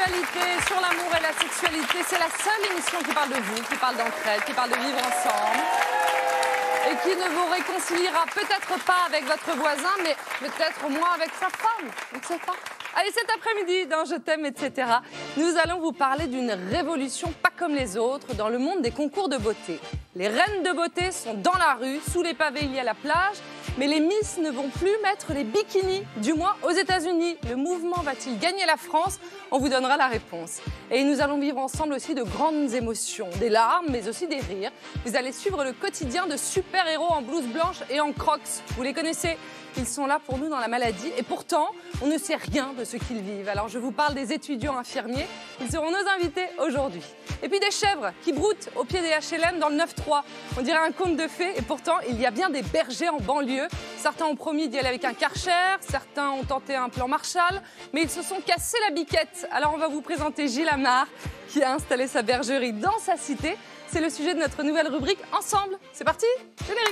Sexualité, sur l'amour et la sexualité, c'est la seule émission qui parle de vous, qui parle d'entraide, qui parle de vivre ensemble et qui ne vous réconciliera peut-être pas avec votre voisin, mais peut-être au moins avec sa femme. On ne sait pas. Allez, cet après-midi, dans Je t'aime, etc., nous allons vous parler d'une révolution pas comme les autres dans le monde des concours de beauté. Les reines de beauté sont dans la rue, sous les pavés, il y a la plage, mais les Miss ne vont plus mettre les bikinis, du moins aux États-Unis. Le mouvement va-t-il gagner la France? On vous donnera la réponse. Et nous allons vivre ensemble aussi de grandes émotions, des larmes, mais aussi des rires. Vous allez suivre le quotidien de super-héros en blouse blanche et en crocs. Vous les connaissez? Ils sont là pour nous dans la maladie et pourtant, on ne sait rien de ce qu'ils vivent. Alors je vous parle des étudiants infirmiers, ils seront nos invités aujourd'hui. Et puis des chèvres qui broutent au pied des HLM dans le 9-3. On dirait un conte de fées et pourtant, il y a bien des bergers en banlieue. Certains ont promis d'y aller avec un Karcher, certains ont tenté un plan Marshall, mais ils se sont cassés la biquette. Alors on va vous présenter Gilles Amar qui a installé sa bergerie dans sa cité. C'est le sujet de notre nouvelle rubrique Ensemble. C'est parti, générique.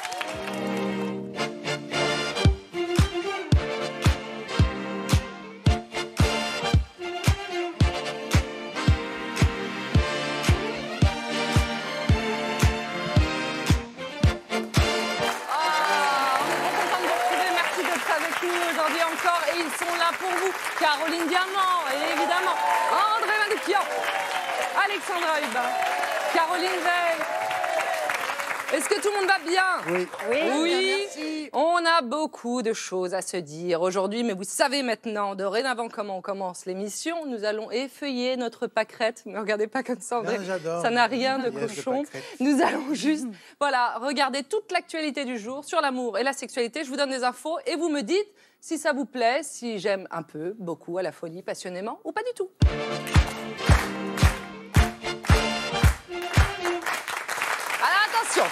Et ils sont là pour vous. Caroline Diamant, et évidemment, André Manoukian, Alexandra Hubin, Caroline Veil. Est-ce que tout le monde va bien? Oui. Merci. On a beaucoup de choses à se dire aujourd'hui, mais vous savez maintenant, dorénavant, comment on commence l'émission. Nous allons effeuiller notre pâquerette. Ne regardez pas comme ça, André. Ça n'a rien de cochon. Nous allons juste, voilà, regarder toute l'actualité du jour sur l'amour et la sexualité. Je vous donne des infos et vous me dites si ça vous plaît, si j'aime un peu, beaucoup, à la folie, passionnément, ou pas du tout. Alors attention.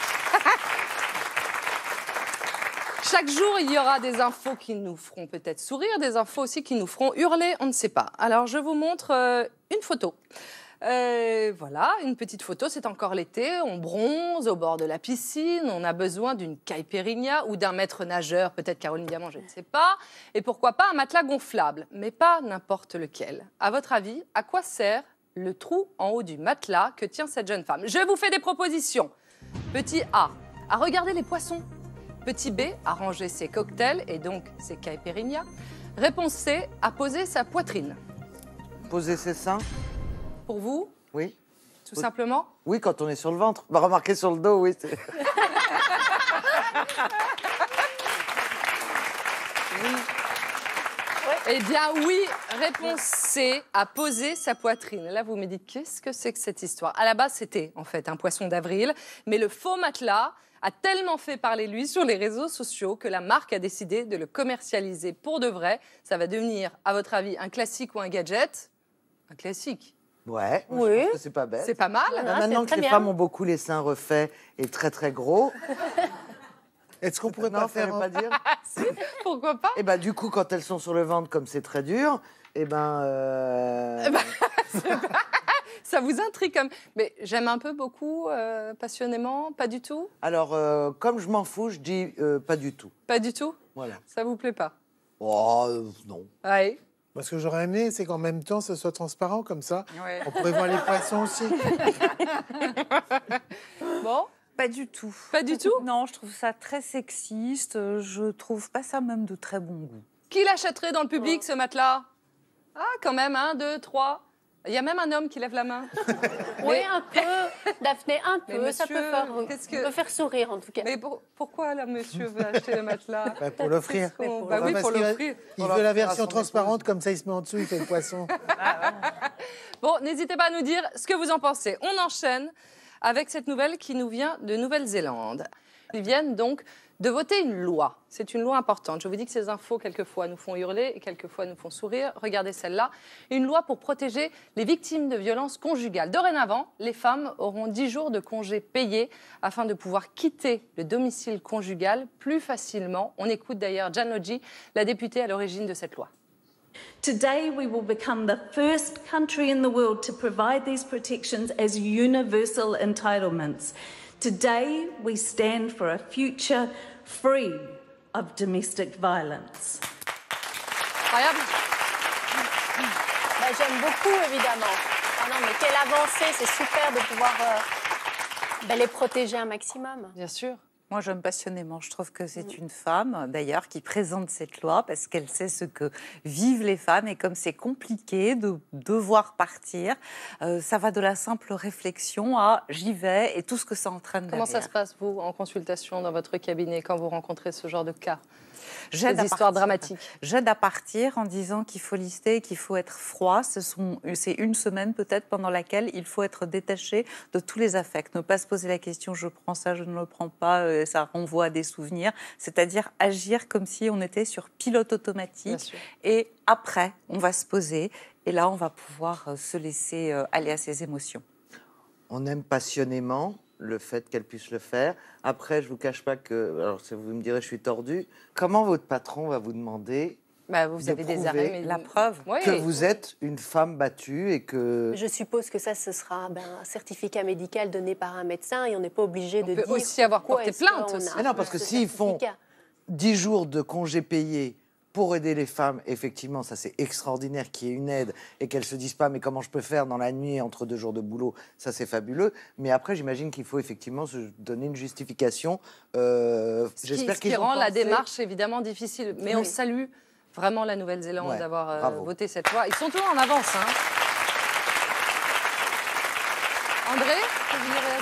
Chaque jour, il y aura des infos qui nous feront peut-être sourire, des infos aussi qui nous feront hurler, on ne sait pas. Alors je vous montre une photo. Voilà, une petite photo, c'est encore l'été, on bronze au bord de la piscine, on a besoin d'une caipirinha ou d'un maître nageur, peut-être Caroline Diamant, je ne sais pas, et pourquoi pas un matelas gonflable, mais pas n'importe lequel. À votre avis, à quoi sert le trou en haut du matelas que tient cette jeune femme? Je vous fais des propositions. Petit A, à regarder les poissons. Petit B, à ranger ses cocktails et donc ses caipirinhas. Réponse C, à poser sa poitrine. Poser ses seins. Pour vous? Oui. Tout simplement? Oui, quand on est sur le ventre. Bah, remarquez sur le dos, oui. Oui. Eh bien oui, réponse C, à poser sa poitrine. Là, vous me dites, qu'est-ce que c'est que cette histoire? À la base, c'était en fait un poisson d'avril, mais le faux matelas a tellement fait parler lui sur les réseaux sociaux que la marque a décidé de le commercialiser pour de vrai. Ça va devenir, à votre avis, un classique ou un gadget? Un classique. Ouais, oui. Je pense que c'est pas bête. C'est pas mal. Maintenant que les femmes ont beaucoup les seins refaits et très très gros. Est-ce qu'on pourrait pas faire pas dire Si, pourquoi pas? Et du coup, quand elles sont sur le ventre, comme c'est très dur, Ça vous intrigue comme... Mais j'aime un peu beaucoup, passionnément, pas du tout? Alors, comme je m'en fous, je dis pas du tout. Pas du tout? Voilà. Ça vous plaît pas? Oh, non. Oui. Moi, ce que j'aurais aimé, c'est qu'en même temps, ce soit transparent comme ça. Ouais. On pourrait voir les poissons aussi. Bon? Pas du tout. Pas du tout? Non, je trouve ça très sexiste. Je trouve pas ça même de très bon goût. Qui l'achèterait dans le public, ce matelas? Ah, quand même, 1, 2, 3. Il y a même un homme qui lève la main. Oui, un peu. Daphné, un peu. Mais ça monsieur, peut faire sourire, en tout cas. Mais pourquoi, là, monsieur veut acheter le matelas? Pour l'offrir. Oui, Parce pour qu'il l'offrir. Il veut la version transparente, comme ça, il se met en dessous, il fait le poisson. Bon, n'hésitez pas à nous dire ce que vous en pensez. On enchaîne avec cette nouvelle qui nous vient de Nouvelle-Zélande. Ils viennent donc de voter une loi. C'est une loi importante. Je vous dis que ces infos, quelquefois, nous font hurler et quelquefois nous font sourire. Regardez celle-là. Une loi pour protéger les victimes de violences conjugales. Dorénavant, les femmes auront 10 jours de congés payés afin de pouvoir quitter le domicile conjugal plus facilement. On écoute d'ailleurs Jan Logi, la députée à l'origine de cette loi. Today, we will become the first country in the world to provide these protections as universal entitlements. Today, we stand for a future free of domestic violence. Incroyable. j'aime beaucoup, évidemment. Ah non, mais quelle avancée, c'est super de pouvoir les protéger un maximum. Bien sûr. Moi, j'aime passionnément. Je trouve que c'est une femme, d'ailleurs, qui présente cette loi parce qu'elle sait ce que vivent les femmes. Et comme c'est compliqué de devoir partir, ça va de la simple réflexion à j'y vais et tout ce que ça entraîne Comment derrière. ça se passe, vous, en consultation dans votre cabinet, quand vous rencontrez ce genre de cas? J'aide Des histoires dramatiques. J'aide à partir en disant qu'il faut lister, qu'il faut être froid. C'est une semaine peut-être pendant laquelle il faut être détaché de tous les affects. Ne pas se poser la question je prends ça, je ne le prends pas, ça renvoie à des souvenirs. C'est-à-dire agir comme si on était sur pilote automatique. Et après, on va se poser et là, on va pouvoir se laisser aller à ses émotions. On aime passionnément le fait qu'elle puisse le faire. Après, je ne vous cache pas que... Alors, vous me direz, je suis tordue. Comment votre patron va vous demander vous avez des arrêts, mais la preuve que vous êtes une femme battue et que... Je suppose que ça, ce sera un certificat médical donné par un médecin et on n'est pas obligé de dire... On peut aussi avoir porté plainte. Mais non, parce que s'ils font 10 jours de congés payés pour aider les femmes, effectivement, ça c'est extraordinaire qu'il y ait une aide et qu'elles ne se disent pas mais comment je peux faire dans la nuit entre 2 jours de boulot, ça c'est fabuleux. Mais après, j'imagine qu'il faut effectivement se donner une justification. Ce qui rend la démarche évidemment difficile. Mais on salue vraiment la Nouvelle-Zélande d'avoir voté cette loi. Ils sont toujours en avance. Hein. André, vous voulez réagir ?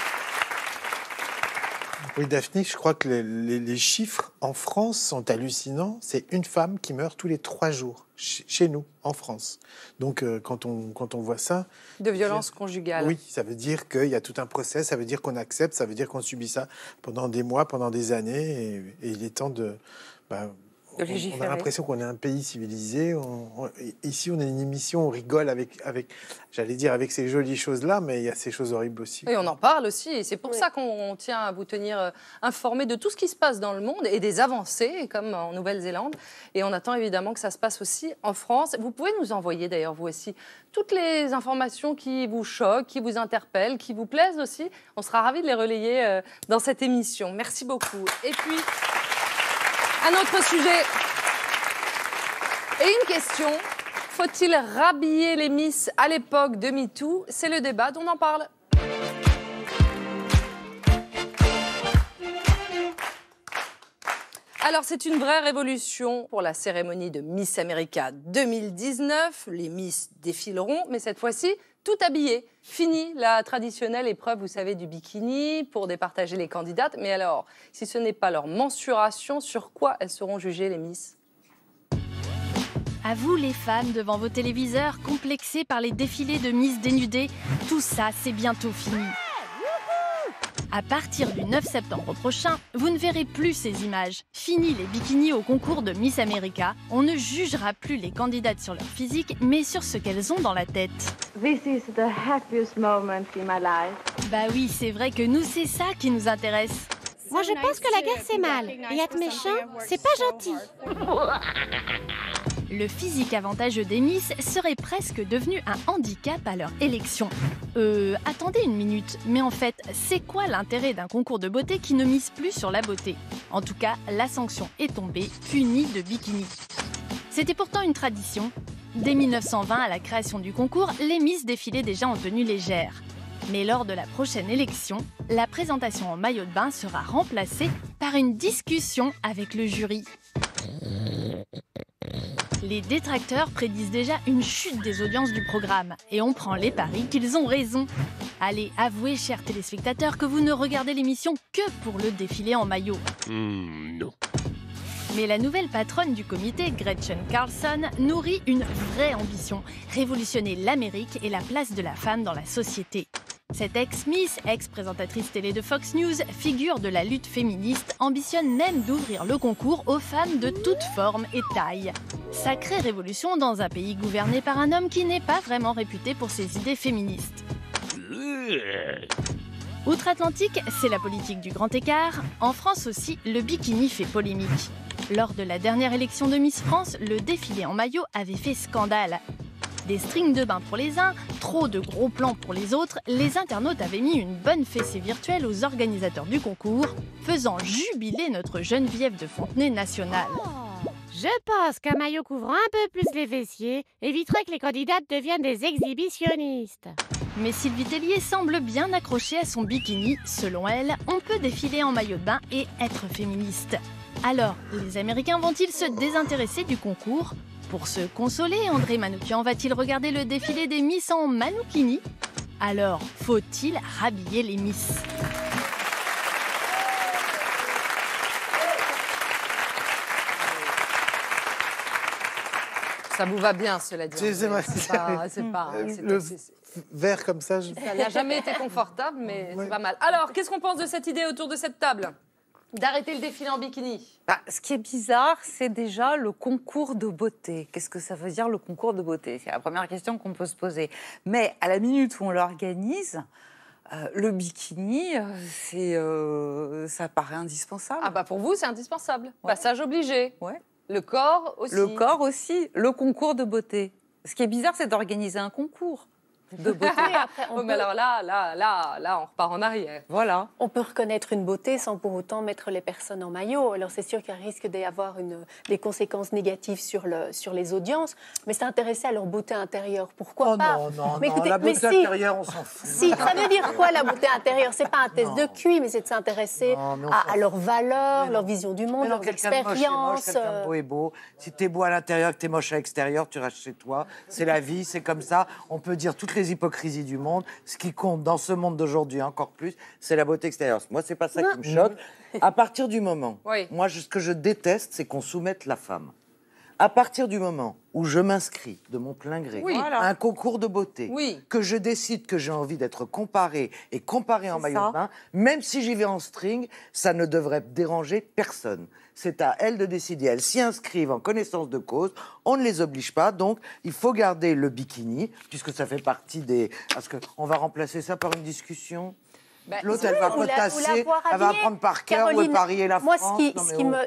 Oui, Daphné, je crois que les chiffres en France sont hallucinants. C'est une femme qui meurt tous les 3 jours, chez nous, en France. Donc, quand on voit ça... De violence conjugale. Oui, ça veut dire qu'il y a tout un process, ça veut dire qu'on accepte, ça veut dire qu'on subit ça pendant des mois, pendant des années. Et il est temps de on a l'impression qu'on est un pays civilisé. Ici, on a une émission, on rigole avec j'allais dire, avec ces jolies choses-là, mais il y a ces choses horribles aussi. Et on en parle aussi. Et c'est pour ça qu'on tient à vous tenir informés de tout ce qui se passe dans le monde et des avancées, comme en Nouvelle-Zélande. Et on attend évidemment que ça se passe aussi en France. Vous pouvez nous envoyer, d'ailleurs, vous aussi, toutes les informations qui vous choquent, qui vous interpellent, qui vous plaisent aussi. On sera ravis de les relayer dans cette émission. Merci beaucoup. Et puis... un autre sujet et une question. Faut-il rhabiller les Miss à l'époque de MeToo? C'est le débat dont on en parle. Alors, c'est une vraie révolution pour la cérémonie de Miss America 2019. Les Miss défileront, mais cette fois-ci, tout habillées. Fini la traditionnelle épreuve, vous savez, du bikini pour départager les candidates. Mais alors, si ce n'est pas leur mensuration, sur quoi elles seront jugées, les Miss? À vous, les femmes, devant vos téléviseurs, complexées par les défilés de Miss dénudées, tout ça, c'est bientôt fini. À partir du 9 septembre prochain, vous ne verrez plus ces images. Fini les bikinis au concours de Miss America. On ne jugera plus les candidates sur leur physique, mais sur ce qu'elles ont dans la tête. This is the happiest moment in my life. Bah oui, c'est vrai que nous, c'est ça qui nous intéresse. Moi, je pense que la guerre, c'est mal. Et être méchant, c'est pas gentil. Le physique avantageux des Miss serait presque devenu un handicap à leur élection. Attendez une minute, mais en fait, c'est quoi l'intérêt d'un concours de beauté qui ne mise plus sur la beauté? En tout cas, la sanction est tombée, punie de bikini. C'était pourtant une tradition. Dès 1920, à la création du concours, les Miss défilaient déjà en tenue légère. Mais lors de la prochaine élection, la présentation en maillot de bain sera remplacée par une discussion avec le jury. Les détracteurs prédisent déjà une chute des audiences du programme et on prend les paris qu'ils ont raison. Allez, avouez, chers téléspectateurs, que vous ne regardez l'émission que pour le défilé en maillot. Non. Mais la nouvelle patronne du comité, Gretchen Carlson, nourrit une vraie ambition, révolutionner l'Amérique et la place de la femme dans la société. Cette ex-Miss, ex-présentatrice télé de Fox News, figure de la lutte féministe, ambitionne même d'ouvrir le concours aux femmes de toutes formes et tailles. Sacrée révolution dans un pays gouverné par un homme qui n'est pas vraiment réputé pour ses idées féministes. Outre-Atlantique, c'est la politique du grand écart. En France aussi, le bikini fait polémique. Lors de la dernière élection de Miss France, le défilé en maillot avait fait scandale. Des strings de bain pour les uns, trop de gros plans pour les autres, les internautes avaient mis une bonne fessée virtuelle aux organisateurs du concours, faisant jubiler notre Geneviève de Fontenay nationale. Je pense qu'un maillot couvrant un peu plus les fessiers éviterait que les candidates deviennent des exhibitionnistes. Mais Sylvie Tellier semble bien accrochée à son bikini. Selon elle, on peut défiler en maillot de bain et être féministe. Alors, les Américains vont-ils se désintéresser du concours? Pour se consoler, André Manoukian va-t-il regarder le défilé des Miss en Manoukini? Alors, faut-il rhabiller les Miss? Ça vous va bien, cela dit. C'est vrai. Le vert comme ça. Ça n'a jamais été confortable, mais c'est pas mal. Alors, qu'est-ce qu'on pense de cette idée autour de cette table? D'arrêter le défilé en bikini? Ce qui est bizarre, c'est déjà le concours de beauté. Qu'est-ce que ça veut dire, le concours de beauté? C'est la première question qu'on peut se poser. Mais à la minute où on l'organise, le bikini, ça paraît indispensable. Ah bah pour vous, c'est indispensable. Ouais. Passage obligé. Ouais. Le corps aussi. Le corps aussi. Le concours de beauté. Ce qui est bizarre, c'est d'organiser un concours de beauté. Après, mais alors là, on repart en arrière. Voilà. On peut reconnaître une beauté sans pour autant mettre les personnes en maillot. Alors c'est sûr qu'il risque d'y avoir des conséquences négatives sur les audiences, mais c'est intéressé à leur beauté intérieure. Pourquoi pas? Non, mais écoutez, la beauté intérieure, on s'en fout. Si, ça veut dire quoi la beauté intérieure? C'est pas un test de QI, mais c'est de s'intéresser à leurs valeurs, leur vision du monde, leurs expériences. Quelqu'un de beau est beau. Si t'es beau à l'intérieur, que t'es moche à l'extérieur, tu restes chez toi. C'est la vie, c'est comme ça. On peut dire toutes les hypocrisies du monde. Ce qui compte dans ce monde d'aujourd'hui encore plus, c'est la beauté extérieure. Moi, c'est pas ça qui me choque. À partir du moment, moi, ce que je déteste, c'est qu'on soumette la femme. À partir du moment où je m'inscris de mon plein gré à un concours de beauté, que je décide que j'ai envie d'être comparée en maillot de bain, même si j'y vais en string, ça ne devrait déranger personne. C'est à elles de décider. Elles s'y inscrivent en connaissance de cause. On ne les oblige pas. Donc, il faut garder le bikini, puisque ça fait partie des... Parce qu'on va remplacer ça par une discussion. L'autre, elle va potasser, elle va apprendre par cœur où est parier la France. Moi,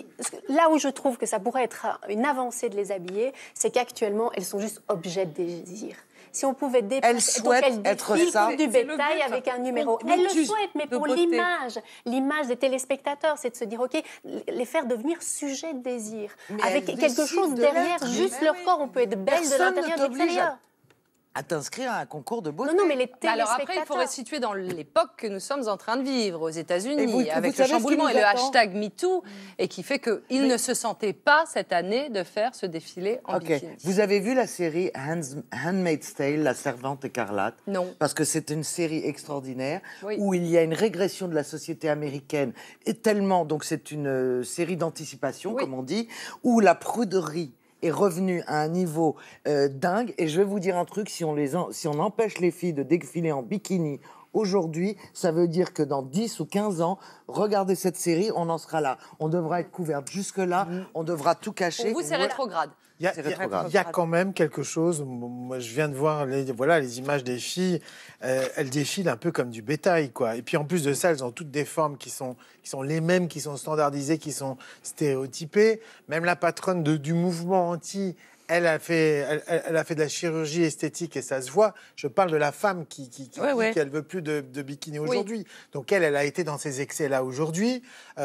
là où je trouve que ça pourrait être une avancée de les habiller, c'est qu'actuellement, elles sont juste objets de désir. Si on pouvait dépasser... Elles souhaitent être ça. Du bétail avec un numéro. Elles le souhaitent, mais pour l'image des téléspectateurs, c'est de se dire, OK, les faire devenir sujets de désir. Mais avec quelque chose derrière, juste leur corps, on peut être belle de l'intérieur et de l'extérieur. À t'inscrire à un concours de beauté. Non, mais les téléspectateurs... Alors après, il faut resituer dans l'époque que nous sommes en train de vivre aux États-Unis, avec le chamboulement et le hashtag MeToo, et qui fait qu'ils ne se sentaient pas cette année de faire ce défilé en bikini. Vous avez vu la série Handmaid's Tale, La Servante écarlate? Non. Parce que c'est une série extraordinaire où il y a une régression de la société américaine, et tellement, donc c'est une série d'anticipation, comme on dit, où la pruderie est revenu à un niveau dingue. Et je vais vous dire un truc, si on empêche les filles de défiler en bikini aujourd'hui, ça veut dire que dans 10 ou 15 ans, regardez cette série, on en sera là. On devra être couverte. Jusque-là, on devra tout cacher. Pour vous, c'est rétrograde. Il y a quand même quelque chose. Moi, je viens de voir les images des filles. Elles défilent un peu comme du bétail, quoi. Et puis en plus de ça, elles ont toutes des formes qui sont les mêmes, qui sont standardisées, qui sont stéréotypées. Même la patronne du mouvement anti, elle a fait de la chirurgie esthétique et ça se voit. Je parle de la femme qui elle veut plus de bikini aujourd'hui. Donc elle a été dans ces excès-là aujourd'hui.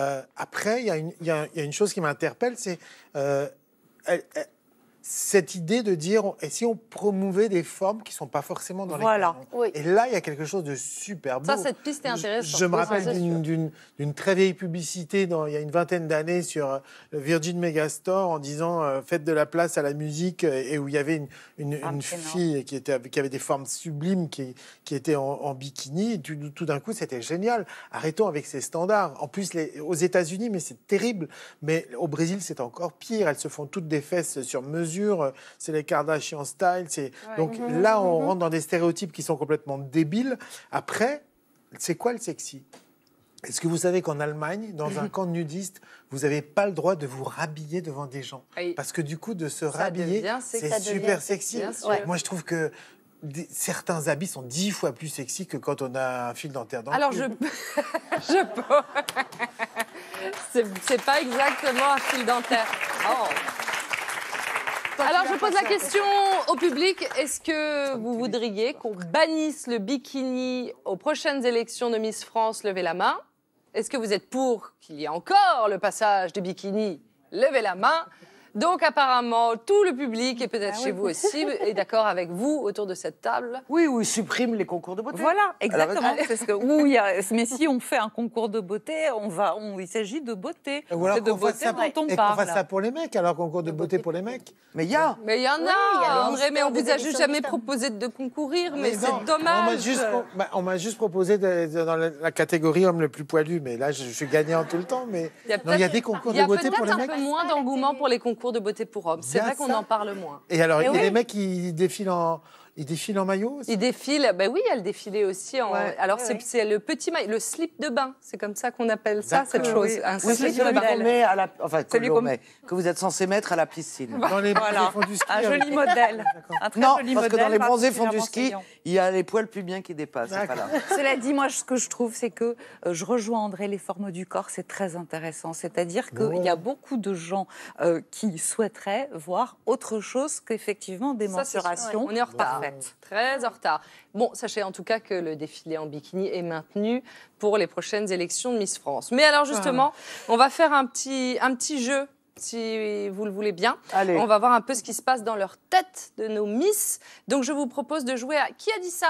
Après, il y a une chose qui m'interpelle, c'est cette idée de dire, et si on promouvait des formes qui ne sont pas forcément dans les canons. Et là, il y a quelque chose de super beau. Ça, cette piste est intéressante. Je me rappelle d'une très vieille publicité il y a une vingtaine d'années sur le Virgin Megastore en disant faites de la place à la musique, et où il y avait une fille qui avait des formes sublimes qui était en bikini. Et tout d'un coup, c'était génial. Arrêtons avec ces standards. En plus, aux États-Unis, mais c'est terrible. Mais au Brésil, c'est encore pire. Elles se font toutes des fesses sur mesure. C'est les Kardashian style. Donc là, on rentre dans des stéréotypes qui sont complètement débiles. Après, c'est quoi le sexy? Est-ce que vous savez qu'en Allemagne, dans un camp de nudistes, vous n'avez pas le droit de vous rhabiller devant des gens? Parce que du coup, de se rhabiller, c'est super sexy. Moi, je trouve que certains habits sont 10 fois plus sexy que quand on a un fil dentaire dans Alors, le cul. c'est pas exactement un fil dentaire. Alors, je pose la question au public. Est-ce que vous voudriez qu'on bannisse le bikini aux prochaines élections de Miss France? Levez la main. Est-ce que vous êtes pour qu'il y ait encore le passage du bikini? Levez la main. Donc apparemment, tout le public, et peut-être chez vous aussi, est d'accord avec vous autour de cette table. Oui, ou ils suppriment les concours de beauté. Voilà, exactement. Mais si on fait un concours de beauté, il s'agit de beauté. Ou alors C'est de qu'on fasse beauté ça, dont on et qu'on parle. fasse ça pour les mecs, alors concours de beauté pour les mecs. Mais il y a. Mais il y en a, il y a le André, mais on mystère vous a des juste émissions jamais mystères. proposé de concourir, mais non, c'est dommage. On m'a juste proposé dans la catégorie homme le plus poilu, mais là, je suis gagnant tout le temps. Mais il y a des concours de beauté pour les Il y a mecs. peut-être un peu moins d'engouement pour les concours de beauté pour hommes. C'est Il y a vrai qu'on ça. en parle moins. Et alors, il y a oui. des mecs qui défilent en maillot aussi. Ils défilent, ben oui, il y a le défilé aussi. Ouais. Alors, c'est le petit maillot, le slip de bain. C'est comme ça qu'on appelle ça, cette D'accord. chose. Un Oui, c'est slip de celui bain. qu'on met à la... Enfin, Celui que vous êtes censé mettre à la piscine. Dans les Voilà. fonds du ski. Un joli modèle. Un très Non, joli parce que modèle, dans les bronzés fonds du particulièrement ski, saillant. il y a les poils pubiens qui dépassent. C'est pas là. Cela dit, moi, ce que je trouve, c'est que je rejoins André, les formes du corps, c'est très intéressant. C'est-à-dire qu'il y a beaucoup de gens qui souhaiteraient voir autre chose qu'effectivement des Ça, c'est sûr, mensurations ouais. On est en retard. parfaites. Très en retard. Bon, sachez en tout cas que le défilé en bikini est maintenu pour les prochaines élections de Miss France. Mais alors justement, on va faire un petit jeu, si vous le voulez bien. Allez. On va voir un peu ce qui se passe dans leur tête de nos Miss. Donc je vous propose de jouer à Qui a dit ça ?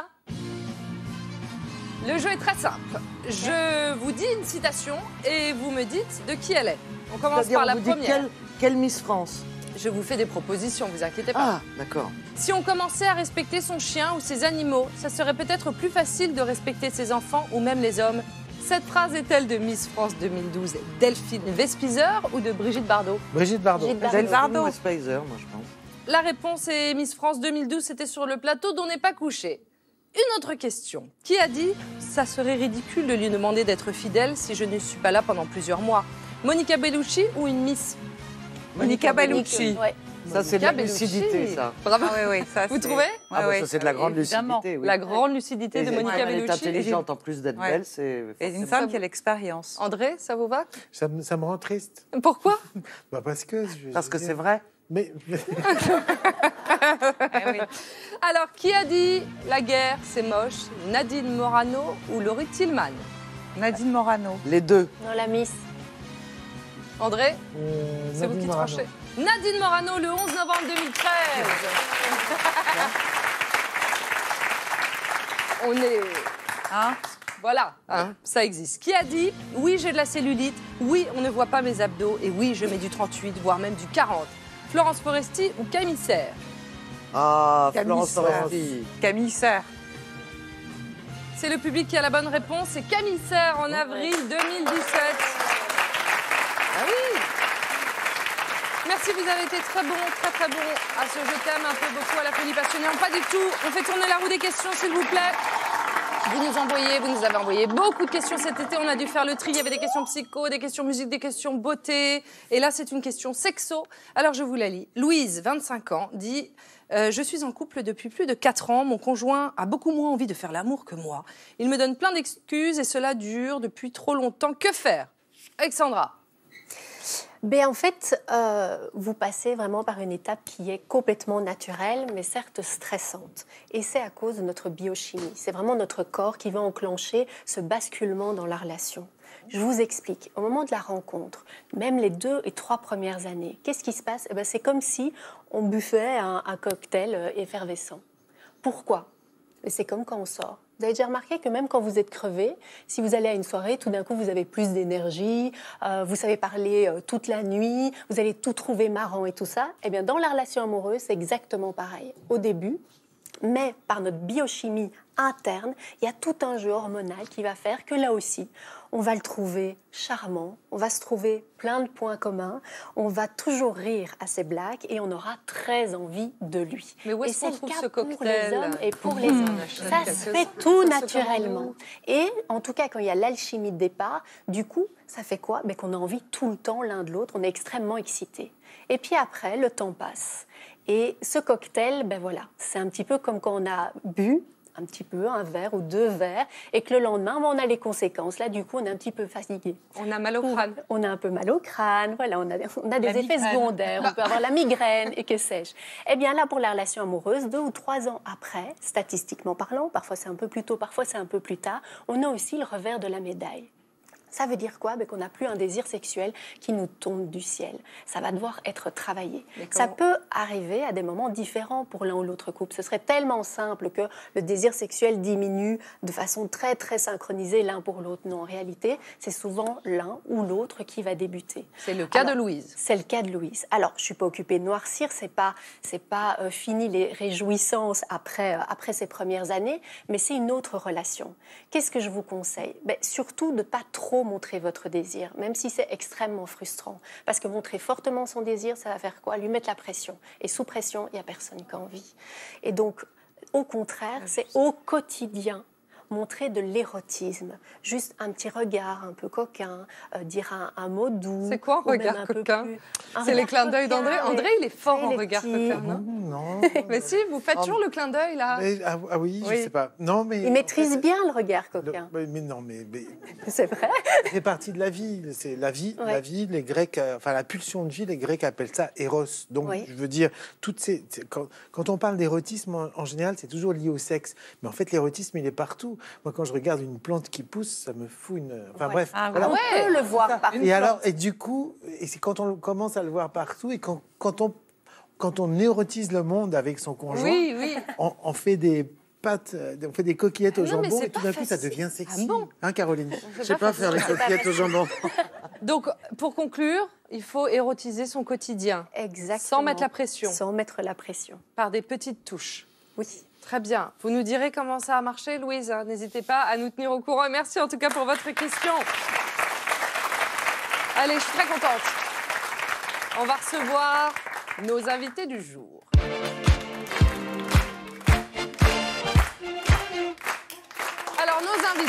Le jeu est très simple. Je vous dis une citation et vous me dites de qui elle est. On commence C'est-à-dire, par la on vous dit première. quelle Miss France? Je vous fais des propositions, vous inquiétez pas. Ah, d'accord. Si on commençait à respecter son chien ou ses animaux, ça serait peut-être plus facile de respecter ses enfants ou même les hommes. Cette phrase est-elle de Miss France 2012, Delphine Vespizer ou de Brigitte Bardot? Brigitte Bardot. Brigitte Bardot. Ou Spicer, moi, je pense. La réponse est Miss France 2012, c'était sur le plateau d'On n'est pas couché. Une autre question. Qui a dit « Ça serait ridicule de lui demander d'être fidèle si je ne suis pas là pendant plusieurs mois » Monica Bellucci ou une Miss? Monica Bellucci. Ouais. Ça, c'est de la Bellucci. lucidité, ça. Bravo. Ah oui, ça, Vous c'est- trouvez Ah, bah, ça, c'est de la grande évidemment. lucidité. Oui. La grande lucidité de Et Monica elle est Bellucci. intelligente en plus d'être Ouais. belle, c'est... Et une Ça femme vous- qui a l'expérience. André, ça vous va? Ça me rend triste. Pourquoi? Bah parce que... Parce que c'est vrai. Mais Alors, qui a dit la guerre, c'est moche? Nadine Morano ou Laurie Tillman? Nadine Morano. Les deux. Non, la Miss. André, c'est vous Nadine qui Morano. tranchez. Nadine Morano, le 11 novembre 2013. On est... Hein? Voilà, hein, ça existe. Qui a dit « Oui, j'ai de la cellulite, oui, on ne voit pas mes abdos, et oui, je mets du 38, voire même du 40 ». Florence Foresti ou Camille Serre? Ah, Camille Florence Serre. Foresti. Camille Serre. C'est le public qui a la bonne réponse. C'est Camille Serre en avril 2017. Ah oui! Merci, vous avez été très bon à ce Je t'aime un peu beaucoup à la folie passionnée. Non, pas du tout. On fait tourner la roue des questions, s'il vous plaît. Vous nous avez envoyé beaucoup de questions cet été. On a dû faire le tri. Il y avait des questions psycho, des questions musique, des questions beauté. Et là, c'est une question sexo. Alors, je vous la lis. Louise, 25 ans, dit je suis en couple depuis plus de 4 ans. Mon conjoint a beaucoup moins envie de faire l'amour que moi. Il me donne plein d'excuses et cela dure depuis trop longtemps. Que faire? Alexandra? En fait, vous passez vraiment par une étape qui est complètement naturelle, mais certes stressante. Et c'est à cause de notre biochimie. C'est vraiment notre corps qui va enclencher ce basculement dans la relation. Je vous explique. Au moment de la rencontre, même les 2 et 3 premières années, qu'est-ce qui se passe? C'est comme si on buffait un cocktail effervescent. Pourquoi? C'est comme quand on sort. Vous avez déjà remarqué que même quand vous êtes crevé, si vous allez à une soirée, tout d'un coup, vous avez plus d'énergie, vous savez parler toute la nuit, vous allez tout trouver marrant et tout ça. Eh bien, dans la relation amoureuse, c'est exactement pareil. Au début, mais par notre biochimie interne, il y a tout un jeu hormonal qui va faire que là aussi, on va le trouver charmant, on va se trouver plein de points communs, on va toujours rire à ses blagues et on aura très envie de lui. Mais où Et est-ce qu'on c'est trouve le ce cas pour cocktail? les hommes et pour les hommes. Ça se fait tout naturellement. Et en tout cas, quand il y a l'alchimie de départ, du coup, ça fait quoi? Qu'on a envie tout le temps l'un de l'autre, on est extrêmement excités. Et puis après, le temps passe. Et ce cocktail, voilà, c'est un petit peu comme quand on a bu un petit peu, un verre ou 2 verres, et que le lendemain, on a les conséquences. Là, du coup, on est un petit peu fatigué. On a mal au crâne. On a un peu mal au crâne, voilà, on a des effets migraine. secondaires, on peut avoir la migraine et que sais-je. Eh bien là, pour la relation amoureuse, 2 ou 3 ans après, statistiquement parlant, parfois c'est un peu plus tôt, parfois c'est un peu plus tard, on a aussi le revers de la médaille. Ça veut dire quoi? Qu'on n'a plus un désir sexuel qui nous tombe du ciel. Ça va devoir être travaillé. Ça peut arriver à des moments différents pour l'un ou l'autre couple. Ce serait tellement simple que le désir sexuel diminue de façon très, très synchronisée l'un pour l'autre. Non, en réalité, c'est souvent l'un ou l'autre qui va débuter. C'est le cas de Louise. C'est le cas de Louise. Alors, je ne suis pas occupée de noircir, c'est pas fini les réjouissances après ces premières années, mais c'est une autre relation. Qu'est-ce que je vous conseille? Surtout de ne pas trop montrer votre désir, même si c'est extrêmement frustrant. Parce que montrer fortement son désir, ça va faire quoi? Lui mettre la pression. Et sous pression, il n'y a personne qui a envie. Et donc, au contraire, c'est au quotidien montrer de l'érotisme. Juste un petit regard un peu coquin, dire un mot doux. C'est quoi un regard coquin? C'est les clins d'œil d'André. André, il est fort en regard coquin, non? Non. Mais si, vous faites toujours le clin d'œil, là. Ah oui, je sais pas. Non, mais il maîtrise bien le regard coquin. Mais non, mais c'est vrai. C'est partie de la vie. C'est la vie, la vie. Les Grecs, enfin la pulsion de vie, les Grecs appellent ça éros. Donc, je veux dire, quand on parle d'érotisme, en général, c'est toujours lié au sexe. Mais en fait, l'érotisme, il est partout. Moi, quand je regarde une plante qui pousse, ça me fout une... Enfin bref. On peut le voir partout. Et du coup, c'est quand on commence à le voir partout et quand on érotise le monde avec son conjoint, on fait des pâtes, on fait des coquillettes au jambon et tout d'un coup, ça devient sexy. Ah bon? Hein, Caroline? Je sais pas faire les coquillettes au jambon. Donc, pour conclure, il faut érotiser son quotidien. Exactement. Sans mettre la pression. Sans mettre la pression. Par des petites touches. Oui. Très bien. Vous nous direz comment ça a marché, Louise. N'hésitez pas à nous tenir au courant. Et merci en tout cas pour votre question. Allez, je suis très contente. On va recevoir nos invités du jour. Alors, nos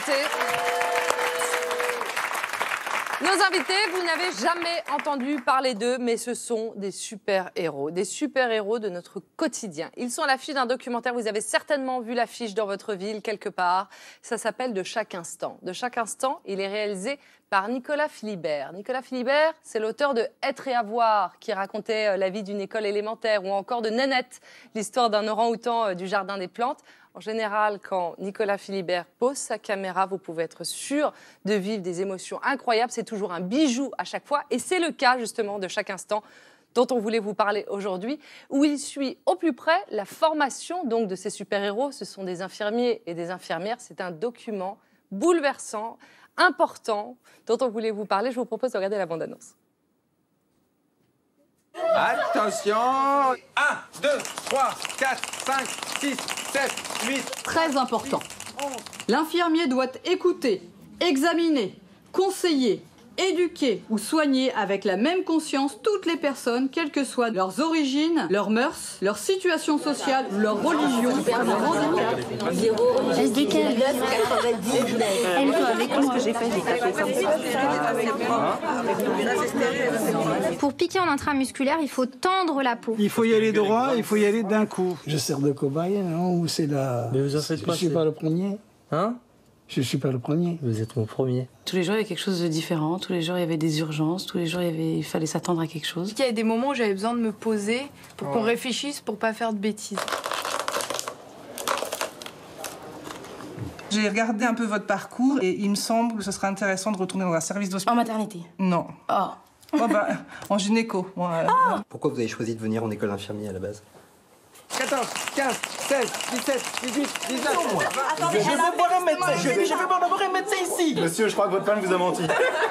invités, vous n'avez jamais entendu parler d'eux, mais ce sont des super-héros de notre quotidien. Ils sont à l'affiche d'un documentaire, vous avez certainement vu l'affiche dans votre ville, quelque part. Ça s'appelle « De chaque instant ». « De chaque instant », il est réalisé par Nicolas Philibert. Nicolas Philibert, c'est l'auteur de « Être et avoir » qui racontait la vie d'une école élémentaire, ou encore de Nénette, l'histoire d'un orang-outan du Jardin des Plantes. En général, quand Nicolas Philibert pose sa caméra, vous pouvez être sûr de vivre des émotions incroyables. C'est toujours un bijou à chaque fois. Et c'est le cas, justement, de Chaque instant dont on voulait vous parler aujourd'hui, où il suit au plus près la formation donc, de ces super-héros. Ce sont des infirmiers et des infirmières. C'est un document bouleversant, important, dont on voulait vous parler. Je vous propose de regarder la bande-annonce. Attention! 1, 2, 3, 4, 5, 6, 7, 8. Très important. L'infirmier doit écouter, examiner, conseiller, éduquer ou soigner avec la même conscience toutes les personnes, quelles que soient leurs origines, leurs mœurs, leur situation sociale, leur religion, leur handicap. Elle se décale. Elle joue avec moi. J'ai fait Pour piquer en intramusculaire, il faut tendre la peau. Il faut y aller droit, il faut y aller d'un coup. Je sers de cobaye, non? Ou c'est la... Mais vous en faites pas. Je suis pas le premier. Hein? Je suis pas le premier. Vous êtes mon premier. Tous les jours, il y avait quelque chose de différent. Tous les jours, il y avait des urgences. Tous les jours, il fallait s'attendre à quelque chose. Il y avait des moments où j'avais besoin de me poser pour qu'on réfléchisse, pour pas faire de bêtises. J'ai regardé un peu votre parcours et il me semble que ce serait intéressant de retourner dans un service d'hospitalisation. En maternité? Non. Oh. Oh bah, en gynéco. Moi, Pourquoi vous avez choisi de venir en école infirmier à la base? 14, 15, 16, 17, 18, 19. Attendez, je vais voir un médecin. Je vais voir d'abord un médecin ici. Monsieur, je crois que votre femme vous a menti.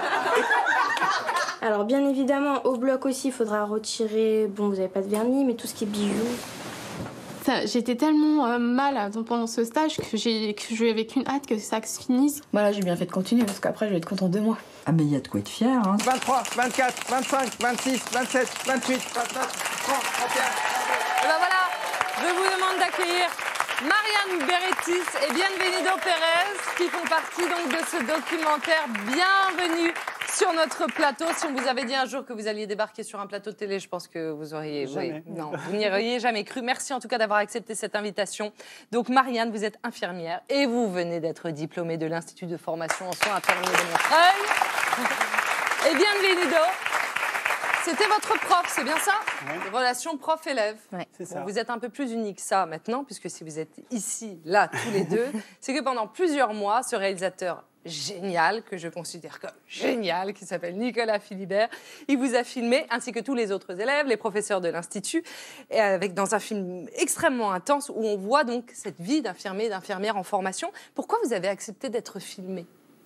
Alors bien évidemment, au bloc aussi, il faudra retirer... Bon, vous n'avez pas de vernis, mais tout ce qui est bijoux. J'étais tellement mal pendant ce stage que je n'avais qu'une hâte que ça se finisse. Bah là, j'ai bien fait de continuer parce qu'après, je vais être contente de moi. Ah mais il y a de quoi être fier, hein. 23, 24, 25, 26, 27, 28, 29, 30, 31. Et ben voilà, je vous demande d'accueillir Marianne Berretis et Bienvenido Pérez qui font partie donc de ce documentaire. Bienvenue sur notre plateau. Si on vous avait dit un jour que vous alliez débarquer sur un plateau de télé, je pense que vous auriez... Jamais. Oui, non, vous n'y auriez jamais cru. Merci en tout cas d'avoir accepté cette invitation. Donc Marianne, vous êtes infirmière et vous venez d'être diplômée de l'Institut de formation en soins infirmiers de Montreuil. Et Bienvenido, C'était votre prof, c'est bien ça? Ouais. Relation prof-élève. Ouais. C'est ça. Bon, vous êtes un peu plus unique ça maintenant, puisque si vous êtes ici, là, tous les deux, c'est que pendant plusieurs mois, ce réalisateur génial, que je considère comme génial, qui s'appelle Nicolas Philibert, il vous a filmé, ainsi que tous les autres élèves, les professeurs de l'Institut, dans un film extrêmement intense où on voit donc cette vie d'infirmier et d'infirmière en formation. Pourquoi vous avez accepté d'être filmé?